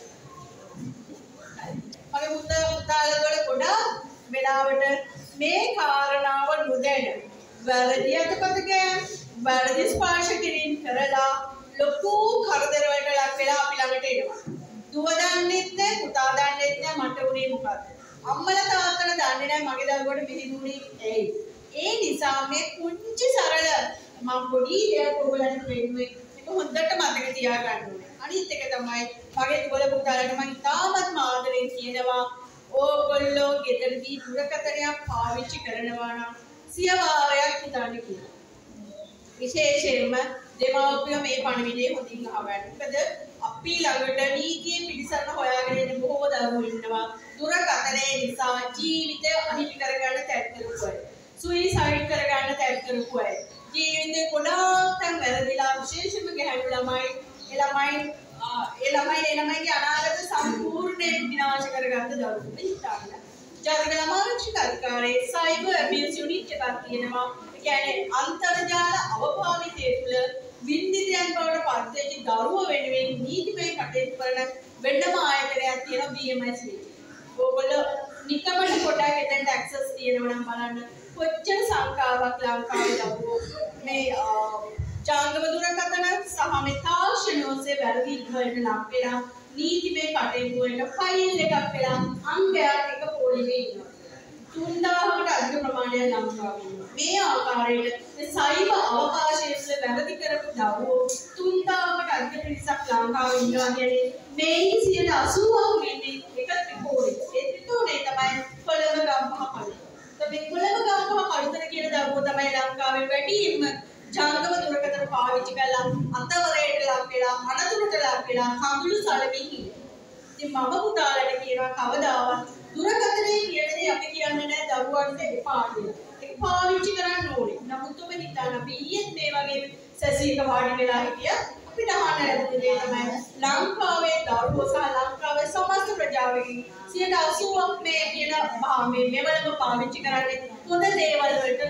මගේ මුද්දා මුත්තාලවල ගොඩාක් වෙලාවට මේ කාරණාව නොදැන වැරදි අතපතකයන් වැරදි ස්පර්ශ කිරීම කරලා ලොකු කරදර වලට ලක් වෙලා අපි ළඟට එනවා. දුව දන්නෙත් නැහැ, පුතා දන්නෙත් නැහැ මට උනේ මොකද්ද. අම්මලා තාත්තලා දන්නේ නැහැ මගේ දරුවට පිළිදුනේ ඇයි. ඒ නිසා මේ කුංචි සරල මම පොඩි දෙයක් ඔයගලන්ට වෙන්නේ ඒක හොඳට මතක තියාගන්න ඕනේ. අනිත් එක තමයි මගේ දුවල පුතාලට මම ඉතාමත් ආදරෙන් කියනවා ඕගොල්ලෝ ගෙදරදී දුරකථනයක් පාවිච්චි කරනවා නම් සිය වාරයක් හිතන්න කියලා. විශේෂයෙන්ම දෙමාපියෝ මේ පණිවිඩය හොඳින් අහගන්න. මොකද අපි ළඟට නීතිය පිළිසරණ හොයාගෙන ඉන්න බොහෝ දරුවෝ ඉන්නවා. දුරකථනය නිසා ජීවිතය අහිමි කරගන්න තැත්කරුකු අය. සුයිසයිඩ් කරගන්න තැත්කරුකු අය. ජීවිතේ ගොඩාක් තැන් වැරදිලා විශේෂයෙන්ම ගැහැණු ළමයි ඒ ළමයි ඒ ළමයි ඒ ළමයිගේ අනාගත සම්පූර්ණයෙන් විනාශ කරගන්න දරුවෝ ඉන්නවා. ජාතික ළමාරක්ෂක අධිකාරියේ සයිබර් ඇබියුස් යුනිට් එකක් තියෙනවා. ඒ කියන්නේ අන්තර්ජාල අවභාවිතය තුළ වින්දිතයන් බවට පත් වෙච්ච දරුවෝ වෙනුවෙන් නීතිමය කටයුතු කරන වෙනම ආයතනයක් තියෙනවා බී එම් එස්. ඕගොල්ලෝ නිකමට පොඩක් එතනට ඇක්සස් තියෙනවා නම් බලන්න කොච්චර සංඛ්‍යාවක් ලංකාවේ දරුවෝ මේ ජාංගම දුරකථන සහ මේ තාක්ෂණ ඔස්සේ වැරදි ඉක්මනට ලක් වෙලා නීතිමය කටයුතු වලට ෆයිල් එකක් වෙලා අංකයක් එක පොලිමේ ඉන්නවා. තුන්දාහකට අධික ප්‍රමාණයක් ලංකාවේ ඉන්නවා. මේ ආකාරයට මේ සයිබර් අවකාශයේ තුළ වැරදි කරපු දරුවෝ තුන්දාහකට අධික පිරිසක් ලංකාවේ ඉන්නවා කියන්නේ මේ සියයට අසූවක් වෙන්නේ එක ත්‍රිකෝණය. ඒ ත්‍රිකෝණය තමයි කොළඹ ගම්පහ පළාත. මේ කොළඹ ගම්පහ පළාතට කියන දරුවෝ තමයි ලංකාවේ වැඩිම ජංගම දුරකථන පාවිච්චි කරලා අතවරයට ලක් වෙලා අනතුරට ලක් වෙලා කඳුළු සලමින් ඉන්නේ. ඉතින් මම පුතාලට කියනවා කවදාවත් දුරකථනයේ කියන දේ අපි කියන්නේ නැහැ දරුවන්ට එපා කියලා. ඒක පාවිච්චි කරන්න ඕනේ. නමුත් ඔබ හිතන්න අපි ඊයේ මේ වගේ සැසීක වාඩි වෙලා හිටියා. අපිට අහන්න ලැබුණේ දේ තමයි ලංකාවේ දරුවෝ සහ ලංකාවේ සමස්ත ප්‍රජාවකින් සියයට අසූවක් මේ කියන මේ මෙවලම පාවිච්චි කරන්නේ හොඳ දේවල් වලට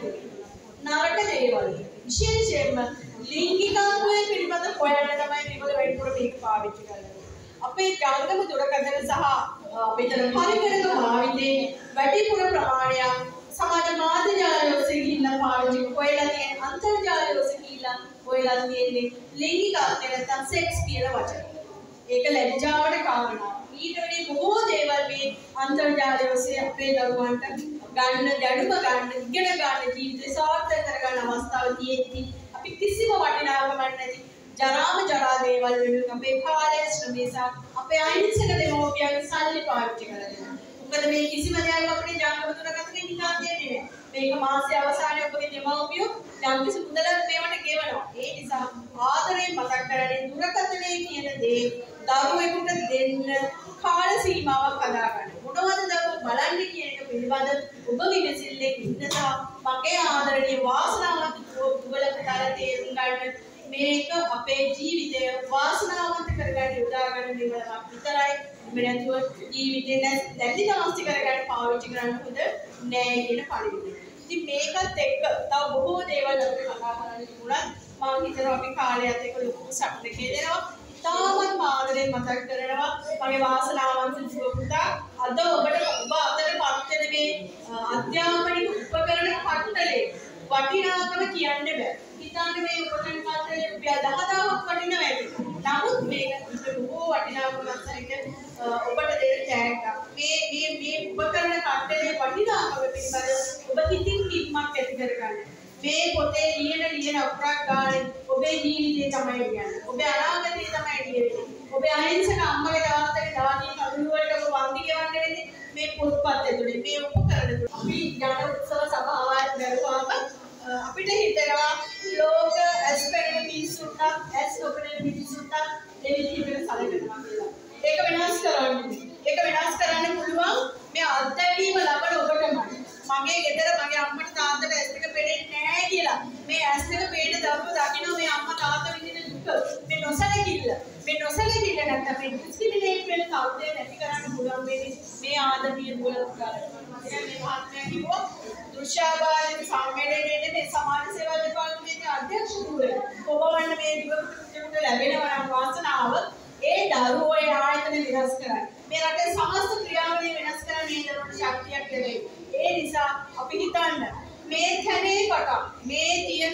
නරක දේවල්. විශේෂයෙන්ම ලිංගිකත්වයේ පිළිබඳ හොයන්න තමයි මේගොල්ලෝ වැඩිපුර මේක පාවිච්චි කරන්නේ. අපේ ජංගම දුරකථන සහ අපේ තර පරිකරක භාවිතයේ වැඩිපුර ප්‍රමාණයක් සමාජ මාධ්‍ය ජාලය ඔස්සේ ගිහිල්ලා පාවිච්චි කොහෙලා තියෙන අන්තර්ජාලය ඔස්සේ ගිහිල්ලා කොහෙලා තියෙන්නේ ලිංගිකත්වය නැත්නම් සෙක්ස් කියන වචන. ඒක ලැජ්ජාවට කාරණා. ඊට වඩා බොහෝ දේවල් මේ අන්තර්ජාලය ඔස්සේ අපේ දරුවන්ට ගන්න දැනුම ගන්න ඉගෙන ගන්න ජීවිතය සාර්ථක කරගන්න අවස්ථාව තියෙද්දි අපි කිසිම වටිනාකමක් නැති ජරාම ජරා දේවල් වලින් අපේ කාලය ශ්‍රමය සහ අපේ අහිංසක දෙමෝපියන්ගේ සල්ලි පාවිච්චි කරලා. මොකද මේ කිසිම දෙයක් අපේ ජංගම දුරකථනයේ නිකන් දෙන්නේ නැහැ. මේක මාසයේ අවසානයේ ඔබගේ දෙමව්පියෝ යම් කිසි මුදලක් මේවට ගෙවනවා. ඒ නිසා ආදරයෙන් මතක් කරන්නේ දුරකථනයේ කියන දේ දරුවෙකුට දෙන්න කාල සීමාවක් හදාගන්න. මොනවද දරුවෝ බලන්නේ කියන එක පිළිබඳ ඔබ විමසිල්ලේ ඉන්නසා මගේ ආදරණීය වාසනාවන්ත දුවල පුතාලා තේරුම් ගන්න මේක අපේ ජීවිතය වාසනාවන්ත කරගන්න උදා ගන්න දේවල්ක් විතරයි. මේ නැතුව ජීවිතේ නැති නාස්ති කරගන්න පාවිච්චි කරන්න හොඳ නෑ කියන පරිදි. ඉතින් මේකත් එක්ක තව බොහෝ දේවල් අපිට කතා කරන්න තිබුණත් මම හිතනවා අපි කාලයත් එක්ක ලොකු සම්පතකේ දෙනවා. තාමත් මාදරෙන් මතක් කරනවා මගේ වාසනාවන්ත දුව පුතා අද ඔබට ඔබ අතට පත් වෙන මේ අධ්‍යාපනික උපකරණ කට්ටලේ වටිනාකම කියන්න බෑ. හිතන්නේ මේ උපකරණ කට්ටලේ රුපියල් දහදාහක් වටිනවා ඇති. නමුත් මේක බොහෝ වටිනාකමක් සහිත ඔබට දෙන්න තෑග්ගක්. මේ මේ මේ උපකරණ කට්ටලේ වටිනාකම පිළිබඳව ඔබ හිතින් කිම්මක් ඇති කරගන්න. මේ පොතේ ලියන ලියන අපරාධ ගානේ ඔබේ ජීවිතේ තමයි ලියන්නේ. ඔබේ අනාගතේ තමයි ලියන්නේ. ඔබේ අහිංසක අම්මගේ තාත්තගේ දානී කඳුළු වලට ඔබ වන්දි ගෙවන්න වෙන්නේ මේ පොත්පත් ඇතුලේ මේ උපකරණ තුල. අපි ජන උත්සව සභාවක් දරුවාම අපිට හිතෙනවා ලෝක ඇස් පෙනෙන මිනිස්සුන්ට ඇස් නොපෙනෙන මිනිස්සුන්ට ඒ විදිහට සැලකෙනවා කියලා. ඒක වෙනස් කරන්න. ඒක වෙනස් කරන්න පුළුවන් මේ අත්දැකීම ලබන ඔබටමයි. මගේ ගෙදර මගේ අම්මට තාත්තට ඇස් දෙක පෙනෙන්නේ නැහැ කියලා. මේ ඇස් දෙක පේන දරුවෝ දකින්න මේ අම්මා තාත්තා විඳින දුක. මේ නොසලකිල්ල. මේ නොසලකිල්ල නැත්නම් මේ ඩිස්ක්‍රිමිනේට් වෙන තත්ත්වය නැති කරන්න පුළුවන් වෙන්නේ මේ ආදරණීය දුවල පුතාලට. ඉතින් මේ මහත්මයා කිව්වා දෘශ්‍යාභාවික සම්මේලනයේ මේ සමාජ සේවා දෙපාර්තමේන්තුවේ අධ්‍යක්ෂතුමා ඔබ වන්න මේ දිවුට ලැබෙනවා නම් වාසනාව ඒ දරුවෝ ඒ ආයතන විනාශ කරන්නේ. මේ රටේ සමස්ත ක්‍රියාවලිය වෙනස් කරන්න මේ දරුවන්ට ශක්තියක් ලැබෙයි. ඒ නිසා අපි හිතන්න මේ තැනේ පටන් මේ තියෙන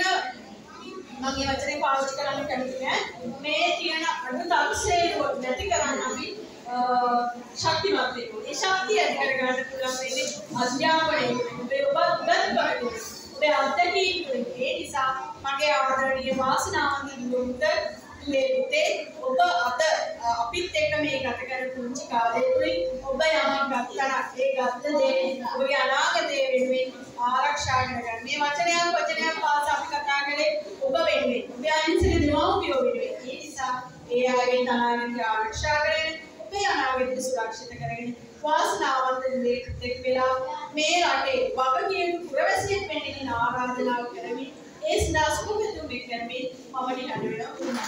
මම මේ වචනේ පාවිච්චි කරන්න කැමති නෑ. මේ තියෙන අඩු තක්ෂේරුව නැති කරන්න අපි ශක්තිමත් වෙන්න. ඒ ශක්තිය ඇති කර ගන්න පුළුවන් වෙන්නේ අධ්‍යාපනයේ. ඔබේ ඔබ උගත් කරගන්න. ඔබේ අත්දැකීම් වලින්. ඒ නිසා මගේ ආදරණීය වාසනාවන්ත දුරුත ලේතේ ඔබ අද අපිත් එක්ක මේ ගත කරන පුංචි කාලේ තුලින් ඔබ යමක් ගත්තා ඒ ගත්ත දේ ඔබගේ අනාගතයේ වෙනුවෙන් ආරක්ෂා කරගන්න. මේ වචනයක් වචනයක් පාස අපි කතා කරේ ඔබ වෙනුවෙන්. ඔබේ අහිංසක දෙමව්පියෝ වෙනුවෙන්. ඒ නිසා ඒ ආගේ අනාගතය ආරක්ෂා කරගෙන ඔබේ අනාගතය සුරක්ෂිත කරගෙන වාසනාවන්ත දෙයක් වෙලා මේ රටේ වගකීම් පුරවැසියෙක් වෙන්න ආරාධනා කරමි. ඒ සදා සුබපැතුම් වෙකරමි මම නිහඬ වෙනවා.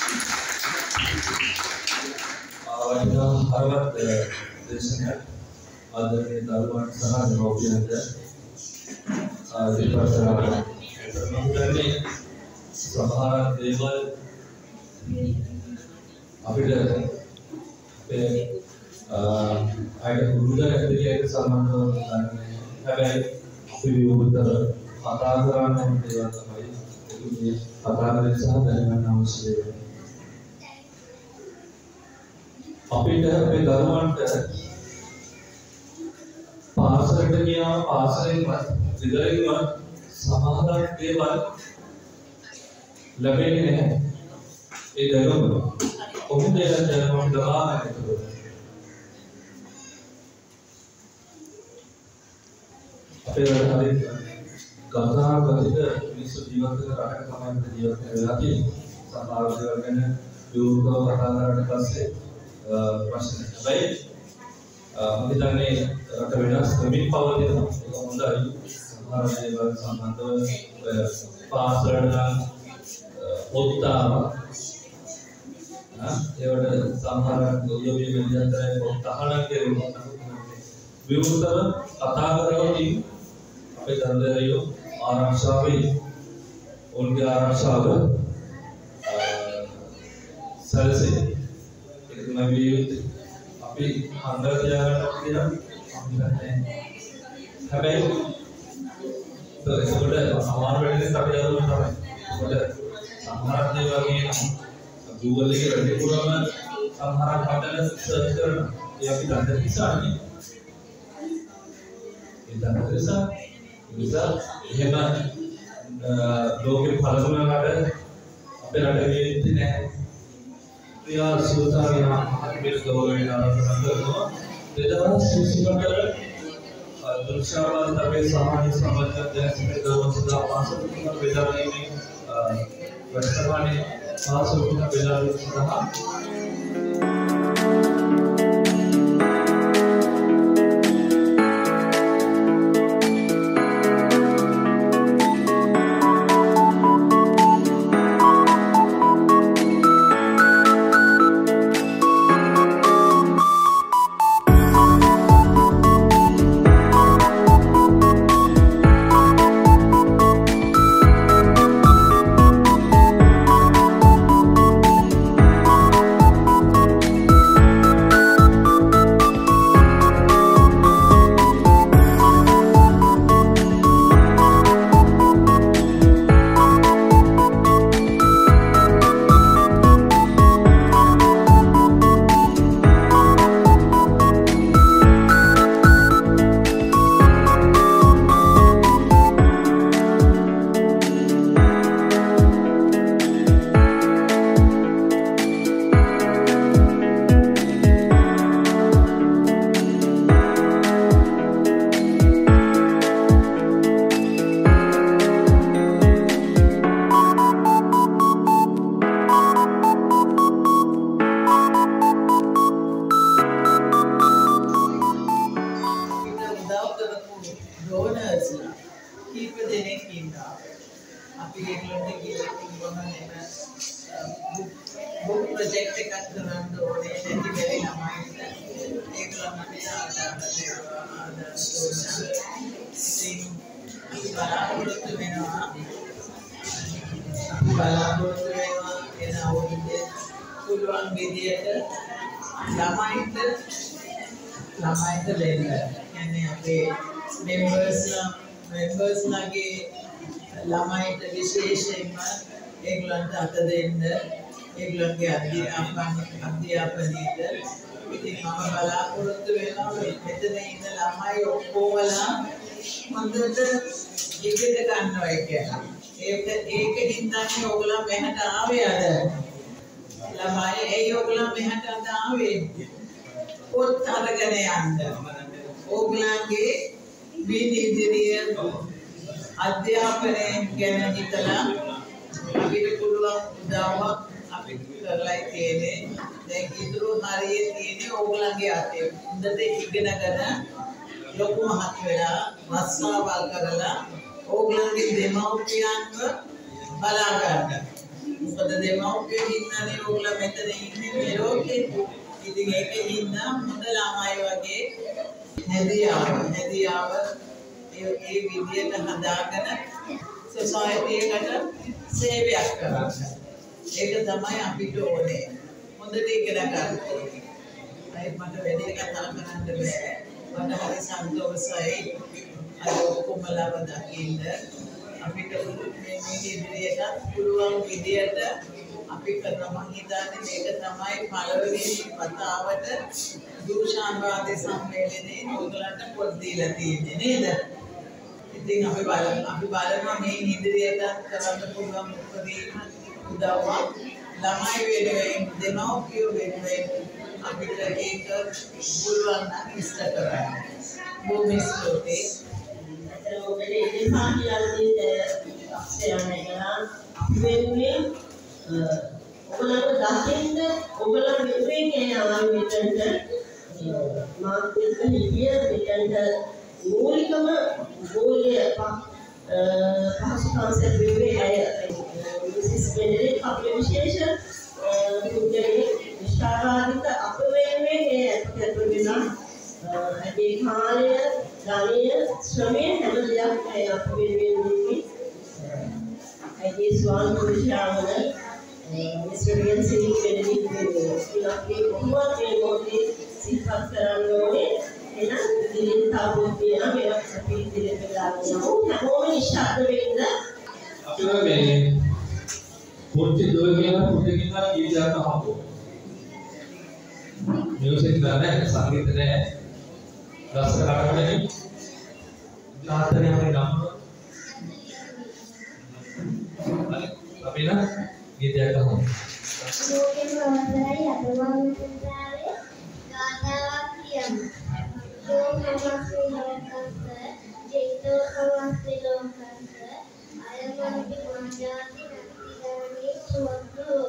වටිනා හරවත් දේශනයක් ආදරණීය දරුවන් සහ දෙමව්පියන්ට ඉදිරිපත් කරනවා. ප්‍රමුඛන්නේ සමහර දේවල් අපිට ඒ අයිඩ ගුරුදර ඇතුළේ සම්බන්ධව ගන්න. හැබැයි අපි විවෘතව කතා කරන්න ඕන දේවල් තමයි මේ කතා කරලා සහ දැනගන්න අවශ්‍ය දේවල්. අපිට අපේ දරුවන්ට පාසලට ගියාම පාසලෙන්වත් විදරින්වත් සමහර දේවල් ලැබෙන්නේ නැහැ. ඒ දරුවෝ කොහොමද ඒ දරුවන්ට දාන්නේ? අපේ රටේ කතා කරද්දී මිනිස්සු ජීවත් වෙන රටක තමයි ජීවත් වෙලා තියෙන්නේ. සමහර දේවල් ගැන විවෘතව කතා කරාට පස්සේ ප්‍රශ්න හැබැයි මම හිතන්නේ රට වෙනස් වෙමින් පවතින ඒක හොඳයි. සමහර දේවල් සම්බන්ධව පාසලට නම් පොත්තාව ඒවට සමහර යෝගී විද්‍යාන්තරයේ පොතහලක් කෙරුවා. විවෘතව කතා කරවමින් අපේ දරුවෝ ආරක්ෂාවේ ඔවුන්ගේ ආරක්ෂාව සැලසේ. ඒක තමයි විවෘත අපි හංගලා තියාගන්න කියලා අපි නැහැ. හැබැයි ඒකට සමාන වෙන්නේ අපි දරුවෝ තමයි. ඒකට සමහර දේවල් වගේ Google එකේ වැඩිපුරම සමහරක් හදලා සර්ච් කරනවා. ඒ අපි දන්න නිසානේ. ඒ දන්න නිසා නිසා එහෙම ලෝකෙ පළමුව රට අපේ රටේ ඉන්නේ නැහැ. ක්‍රියා සූතාරිය අපේ ගෞරවයෙන් ආරම්භ කරනවා. දෙදහස් විසිපහ දෘශ්‍යවාද අපේ සමාජ සමාජ දැක්කේ දවසදා පාසල් වේදාරීමේ වැඩසටහනේ පාසල් වේදාරීම සඳහා ළමයින්ට විශේෂයෙන්ම ඒගොල්ලන්ට අත දෙන්න ඒගොල්ලන්ගේ අධ්‍යාපනයේද ඉතින් මම බලාපොරොත්තු වෙනවා මෙතන ඉන්න ළමයි ඔක්කොමලා හොඳට ඉගෙන ගන්නවා කියලා. ඒක ඒක හින්දානේ ඕගොල්ලෝ මෙහෙට ආවේ අද. ළමයි ඒ ඕගොල්ලෝ මෙහෙට අද ආවේ පොත් අරගෙන යන්න. ඕගොල්ලන්ගේ විදිහේ අධ්‍යාපනය ගැන හිතලා අපිට පුළුවන් උදාවක් අපි කරලා තියෙන්නේ. දැන් ඉතුරු හරිය තියෙන්නේ ඕගොල්ලන්ගේ අතේ. හොඳට ඉගෙනගෙන ලොකු මහත් වෙලා රස්සාවල් කරලා ඕගොල්ලන්ගේ දෙමව්පියන්ව බලා ගන්න. මොකද දෙමව්පියෝ ඉන්නනේ ඕගොල්ලෝ මෙතන ඉන්නේ මේ ලෝකේ. ඉතින් ඒකෙන් ඉන්න හොඳ ළමයි වගේ හැදියාව හැදියාව ඒ විදියට හදාගෙන සොසයිටි එකට සේවයක් කරන්න. ඒක තමයි අපිට ඕනේ. හොඳට ඉගෙන ගන්න ඕනේ. අය මට වැඩි කතා කරන්න බෑ. මට හරි සන්තෝෂයි. අද ඔක්කොමලව දකින්න අපිට මේ ඉදිරියට පුළුවන් විදියට අපි කරනවා. මම හිතන්නේ මේක තමයි පළවෙනි වතාවට දූෂණවාදී සම්මේලනයේ ඔයගලන්ට පොත් දීලා තියෙන්නේ නේද? ඉතින් අපි බලමු අපි බලමු මේ ඉදිරියට කරන්න පුළුවන් උපදීන උදව්වක් ළමයි වෙනුවෙන් දෙමව්පියෝ වෙනුවෙන් අපිට ඒක පුළුවන් නම් ඉෂ්ට කරන්න. බොහොම ස්තුතියි. අතන ඔබේ ඉතිහාස කියලා අපේ අපි වෙනුවෙන් ඔයගොල්ලෝ දකින්න ඔයගොල්ලෝ වෙනුවෙන් යනවා මෙතනට මාත් එක්ක ලිපිය මෙතනට මූලිකම ගෝලය පහසු කාන්සර් වෙන්නේ අය විශේෂ වෙන්නේ අපේ විශේෂ පුද්ගලෙක් නිෂ්ඨාකාරීක අපවේමේ මේ අපතේ වෙනා ඒ කාලය ධනය ශ්‍රමය හැම දෙයක් ඒ අපවේමේ දෙන්නේ ඒ ස්වාමි පුරුෂයාමන මිස්ටර් සිරි කෙනෙක් වෙන්නේ ඉලක්කේ කොහොමද මේ මොහොතේ සිල්පත් කරන්න ඕනේ එහෙනම් ඉතින් තාපෝ කියන මේවා අපි ඉදිරියට දාගෙන යමු හැමෝම නිශ්ශබ්ද වෙන්න අපිට මේ පොටි දෝගියන පුතකින් ගන්න කීයක් අහපො මියුසික් දාන්නේ සංගීත නෑ රස කරන්නේ ආතරේ අපි නම් අපි නා ගීතයක් අහමු ලෝකේ ප්‍රවන්දනයි අදවල් පුතාවේ ගාථාවක් කියමු ලෝකවස්සේ ලෝකස්ස ජීතෝ අවස්සේ ලෝකස්ස අයමන්ති මාජාති නක්තිගාමේ සුවද්දෝ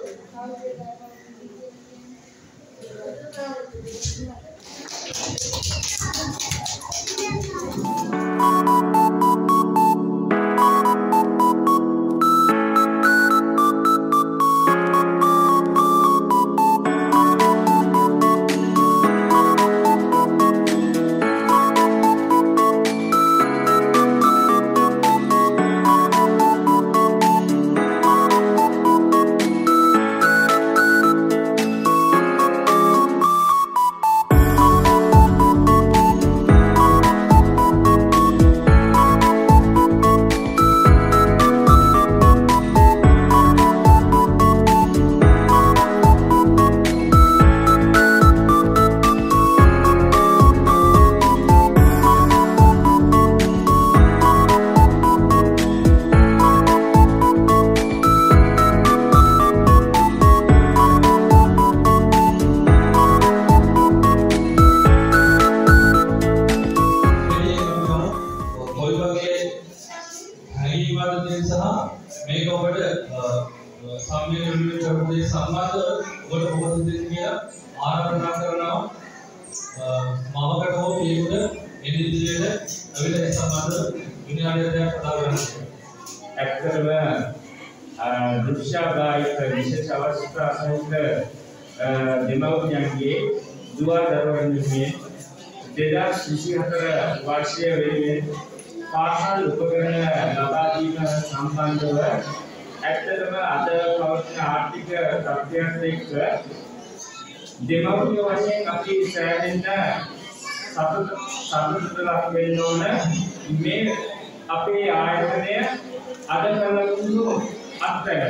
वार्षिक वेळेस पाषाण उपकरण लबा दीन संबंधව ඇත්තටම අද පවතින ආර්ථික තත්ත්වයන් එක්ක දෙමව්පිය වශයෙන් අපි සෑහෙන්න සතුට සතුටුලා වෙන්න ඕන මේ අපේ ආයතනය අද කරගන්නු අත්දැක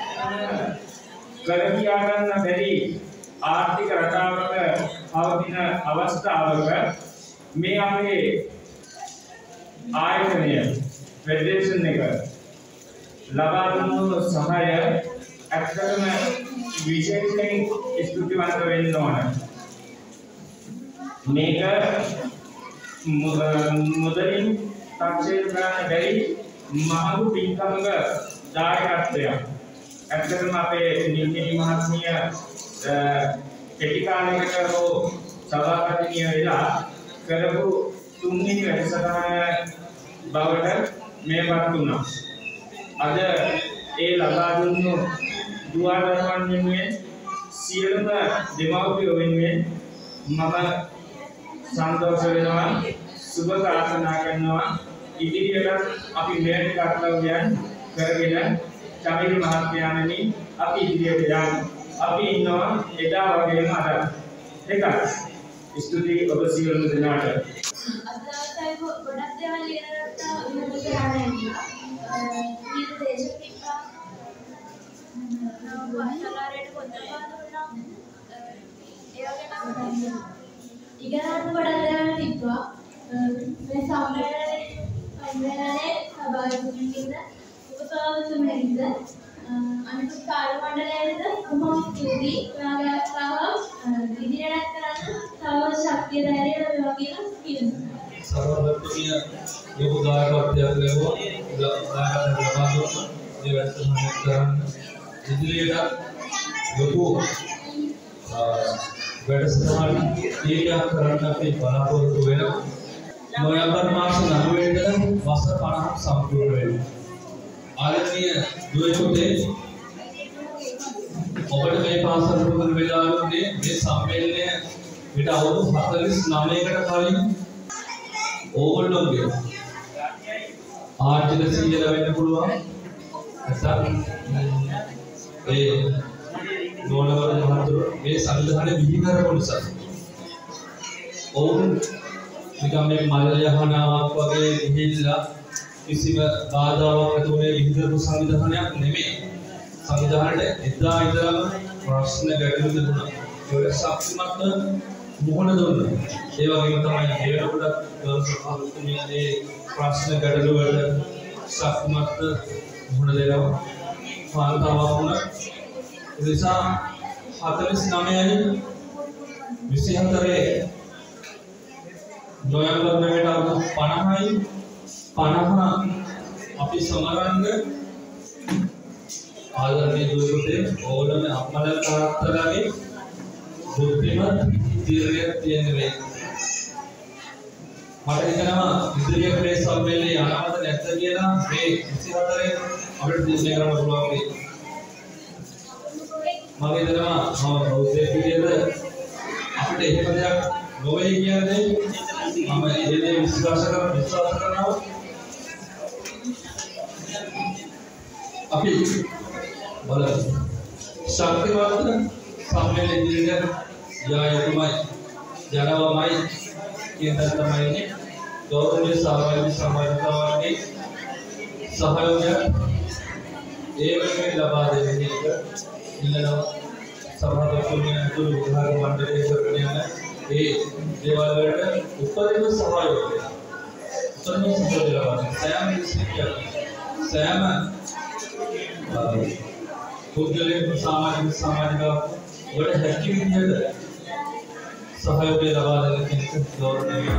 කර කියා ගන්න බැරි ආර්ථික රටාවක පවතින අවස්ථාවක මේ අපේ ආයතනය ෆෙඩරේෂන් එක ලබා දුන්නු සහාය ඇත්තටම විශේෂයෙන් ස්තුතිවන්ත වෙන්න ඕන. මේක මුදලින් තාක්ෂේර කරන්න බැරි මහඟු පින්කමක දායකත්වයක්. ඇත්තටම අපේ නිල්මිනි මහත්මිය කෙටි කාලයකට හෝ සභාපතිනිය වෙලා කරපු තුන්වෙනි වැඩසටහන බවට මේවත් වුණා. අද ඒ ලබා දුන්නු දුවදරුවන් වෙනුවෙන් සියලුම දෙමව්පියෝ වෙනුවෙන් මම සන්තෝෂ වෙනවා සුබ ප්‍රාර්ථනා කරනවා ඉදිරියට අපි මේ කර්තව්‍යයන් කරගෙන චමිලි මහත්මයාණනි අපි ඉදිරියට යමු. අපි ඉන්නවා එදා වගේම අද. එකක් ස්තුතියි ඔබ සියලුම දෙනාට. අදටයි ගොඩක් දේවල් ඉගෙනගත්ත විමුක්ත කරන්නේ. ඊට දේශකිකා වාසනාරේට පොතපත දුන්නා. ඒ වගේ නම් ඉගෙනගත්ත ගොඩක් දේවල් තිබ්බා. මේ සම්මේලනයේ සම්මේලනයේ සභාපතිතුමින්ද උපසභාපතිතුමින්ද අනිත් කාර්ය මණ්ඩලයේද කොහොමද ස්තුතියි. ඔයාගේ සහ ඉදිරියට කරන්න තව ශක්තිය ධෛර්යය වගේම කියනවා. සර්වදත්තිය යෝගාරවත්යක් ලැබුවා. උදාහරණ ලබා දුන්නා. ඒ වැඩසටහන කරන්න ඉදිරියට ලොකු වැඩසටහන් කීපයක් කරන්න අපි බලාපොරොත්තු වෙනවා. නොවැම්බර් මාස නවය වෙනිදා වසර පනහක් සම්පූර්ණ වෙනවා. ආදරණීය දුවේ පුතේ ඔබට මේ පාසල් පුරුදු වෙලාවේදී මේ සම්මේලනය ඊට අවුරුදු හතළිස් නවයකට කලින් ඕගොල්ලෝගේ ආර්ථික සීල වෙන්න පුළුවන්. නැත්නම් ඒ නෝනවල මහතුරු මේ සංවිධානය විහි කරපු නිසා ඔවුන් නිකම් මේ මල් යහනාවක් වගේ ගිහිල්ලා කිසිම බාධාවක් නැතුව විහි කරපු සංවිධානයක් නෙමෙයි. සංවිධානයේ එදා ඉඳලම ප්‍රශ්න ගැටලු තිබුණා. ඒක ශක්තිමත් මොහොන දුන්නා. ඒ වගේම තමයි හේතුකට මේ ප්‍රශ්න ගැටලු වලට ශක්තිමත් මොහොන දෙනවා. කාන්තාවක් වුණා. ඒ නිසා හතළිස් නවයයි විසිහතරේ නොවැම්බර් නවයට අවුරුදු පනහයි පනහ අපි සමරන්න ආදරණීය දුවපුතේ ඕනම අපල තාත්තලාගේ බුද්ධිමත් තීරණයක් තියෙන වෙයි. මට හිතෙනවා ඉදිරියට මේ සම්මේලනයේ යනවද නැද්ද කියලා මේ විසිහතරේ අපිට තීරණය කරන්න පුළුවන් වෙයි. මම හිතනවා මම බෞද්ධයෙක් විදිහට අපිට එහෙම දෙයක් නොවේ කියන්නේ මම ඒ දේ විශ්වාස කරන විශ්වාස කරනවා. අපි බලමු ශක්තිමත් සම්මේලනයේ ඉදිරියට යායතුමයි ජනවමයි කියන තමයි ගෞරවනීය සහභාගී සමාජතාවගේ සහයෝගය ඒ වෙනුවෙන් ලබා දෙන එක ඉල්ලනවා. සභාපතිතුමිය ඇතුළු විභාග මණ්ඩලයේ කරගෙන යන ඒ දේවල් වලට උපරිම සහයෝගය උපරිම සහයෝගය ලබා දෙන සෑම දිස්ත්‍රික්කයක් සෑම පුද්ගලයන් සමාජික සමාජික වල හැකි විදිහට සහයෝගය ලබා දෙන කෙනෙක් ගෞරවනීය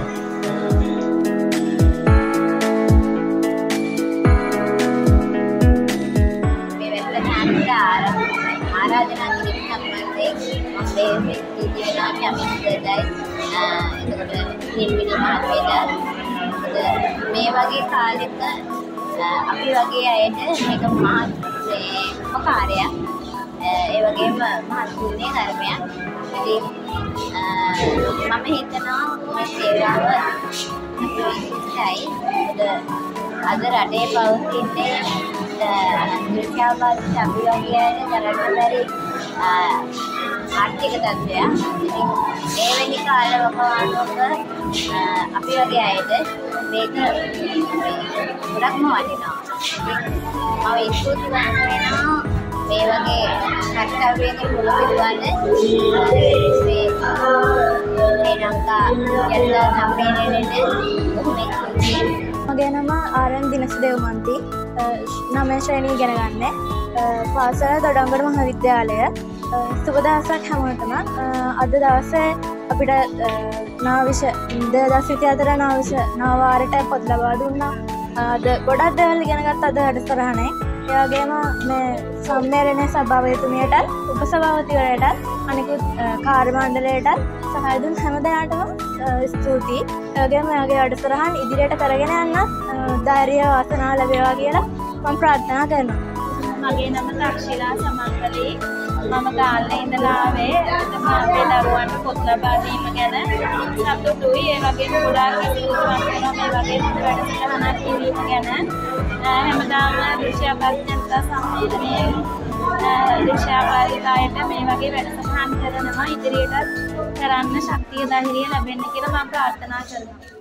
මේ වැඩසටහනට ආරාධනා කිරීම සම්බන්ධයෙන් මම මේ විදිහට කැමතියි. එතකොට නිර්මිත මහත්මයාට මේ වගේ කාලෙක අපි වගේ අයට මේක මහත් උපකාරයක්. ඒ වගේම මහත් පුණ්‍ය ධර්මයක්. ඉතින් මම හිතනවා මේ සේවාව අපිටයි අද රටේ පවතින්නේ දුර්ගාබාධිත අපි වගේ අයට කරන්න බැරි ආර්ථික තත්ත්වයක්. ඉතින් ඒ වෙනි කාලවකවානුවක අපි වගේ අයට මේක ගොඩක්ම වටිනවා. මම ඉස්කෝලේ වෙනවා මේ වගේ කර්තව්‍යයක පුරුදුවන්න මේ ශ්‍රී ලංකා ජනතා සම්මේලනයේ මගේ නම ආරන් දිනස් දේවමන්ති නවය ශ්‍රේණිය ඉගෙන ගන්න පාසල දොඩංගොඩ මහාවිද්‍යාලය. සුබ දවසක් හැමෝටම. අද දවසේ අපිට නාවිෂ දෙදහස් විසිහතර නාවිෂ නාවාරයට පොත් ලබා දුන්නා. අද ගොඩක් දේවල් ඉගෙන ගත්ත අද වැඩසටහනේ. ඒ වගේම මේ සම්මේලනයේ සභාපතිතුමියට උපසභාපතිවරයාට අනිකුත් කාර්ය මණ්ඩලයට සහාය දුන් හැම දෙනාටම ස්තුතියි. ඒ වගේම ඔයගේ වැඩසටහන් ඉදිරියට කරගෙන යන්න ධෛර්යය වාසනාව ලැබේවා කියලා මම ප්‍රාර්ථනා කරනවා. මගේ නම දක්ෂිලා සමන්කලී. මම ගාල්ලේ ඉඳලා ආවේ අපේ දරුවන්ට පොත් ලබා දීම ගැන සතුටුයි. ඒ වගේම ගොඩාක් ඉතිරිවන්ත වෙනවා මේ වගේ වැඩසටහනක් කිරීම ගැන. හැමදාම දෘශ්‍යාබාධ ජනතා සම්මේලනයේ දෘශ්‍යාබාධිතයට මේ වගේ වැඩසටහන් කරනවා ඉදිරියටත් කරන්න ශක්තිය ධෛර්යය ලැබෙන්න කියලා මම ප්‍රාර්ථනා කරනවා.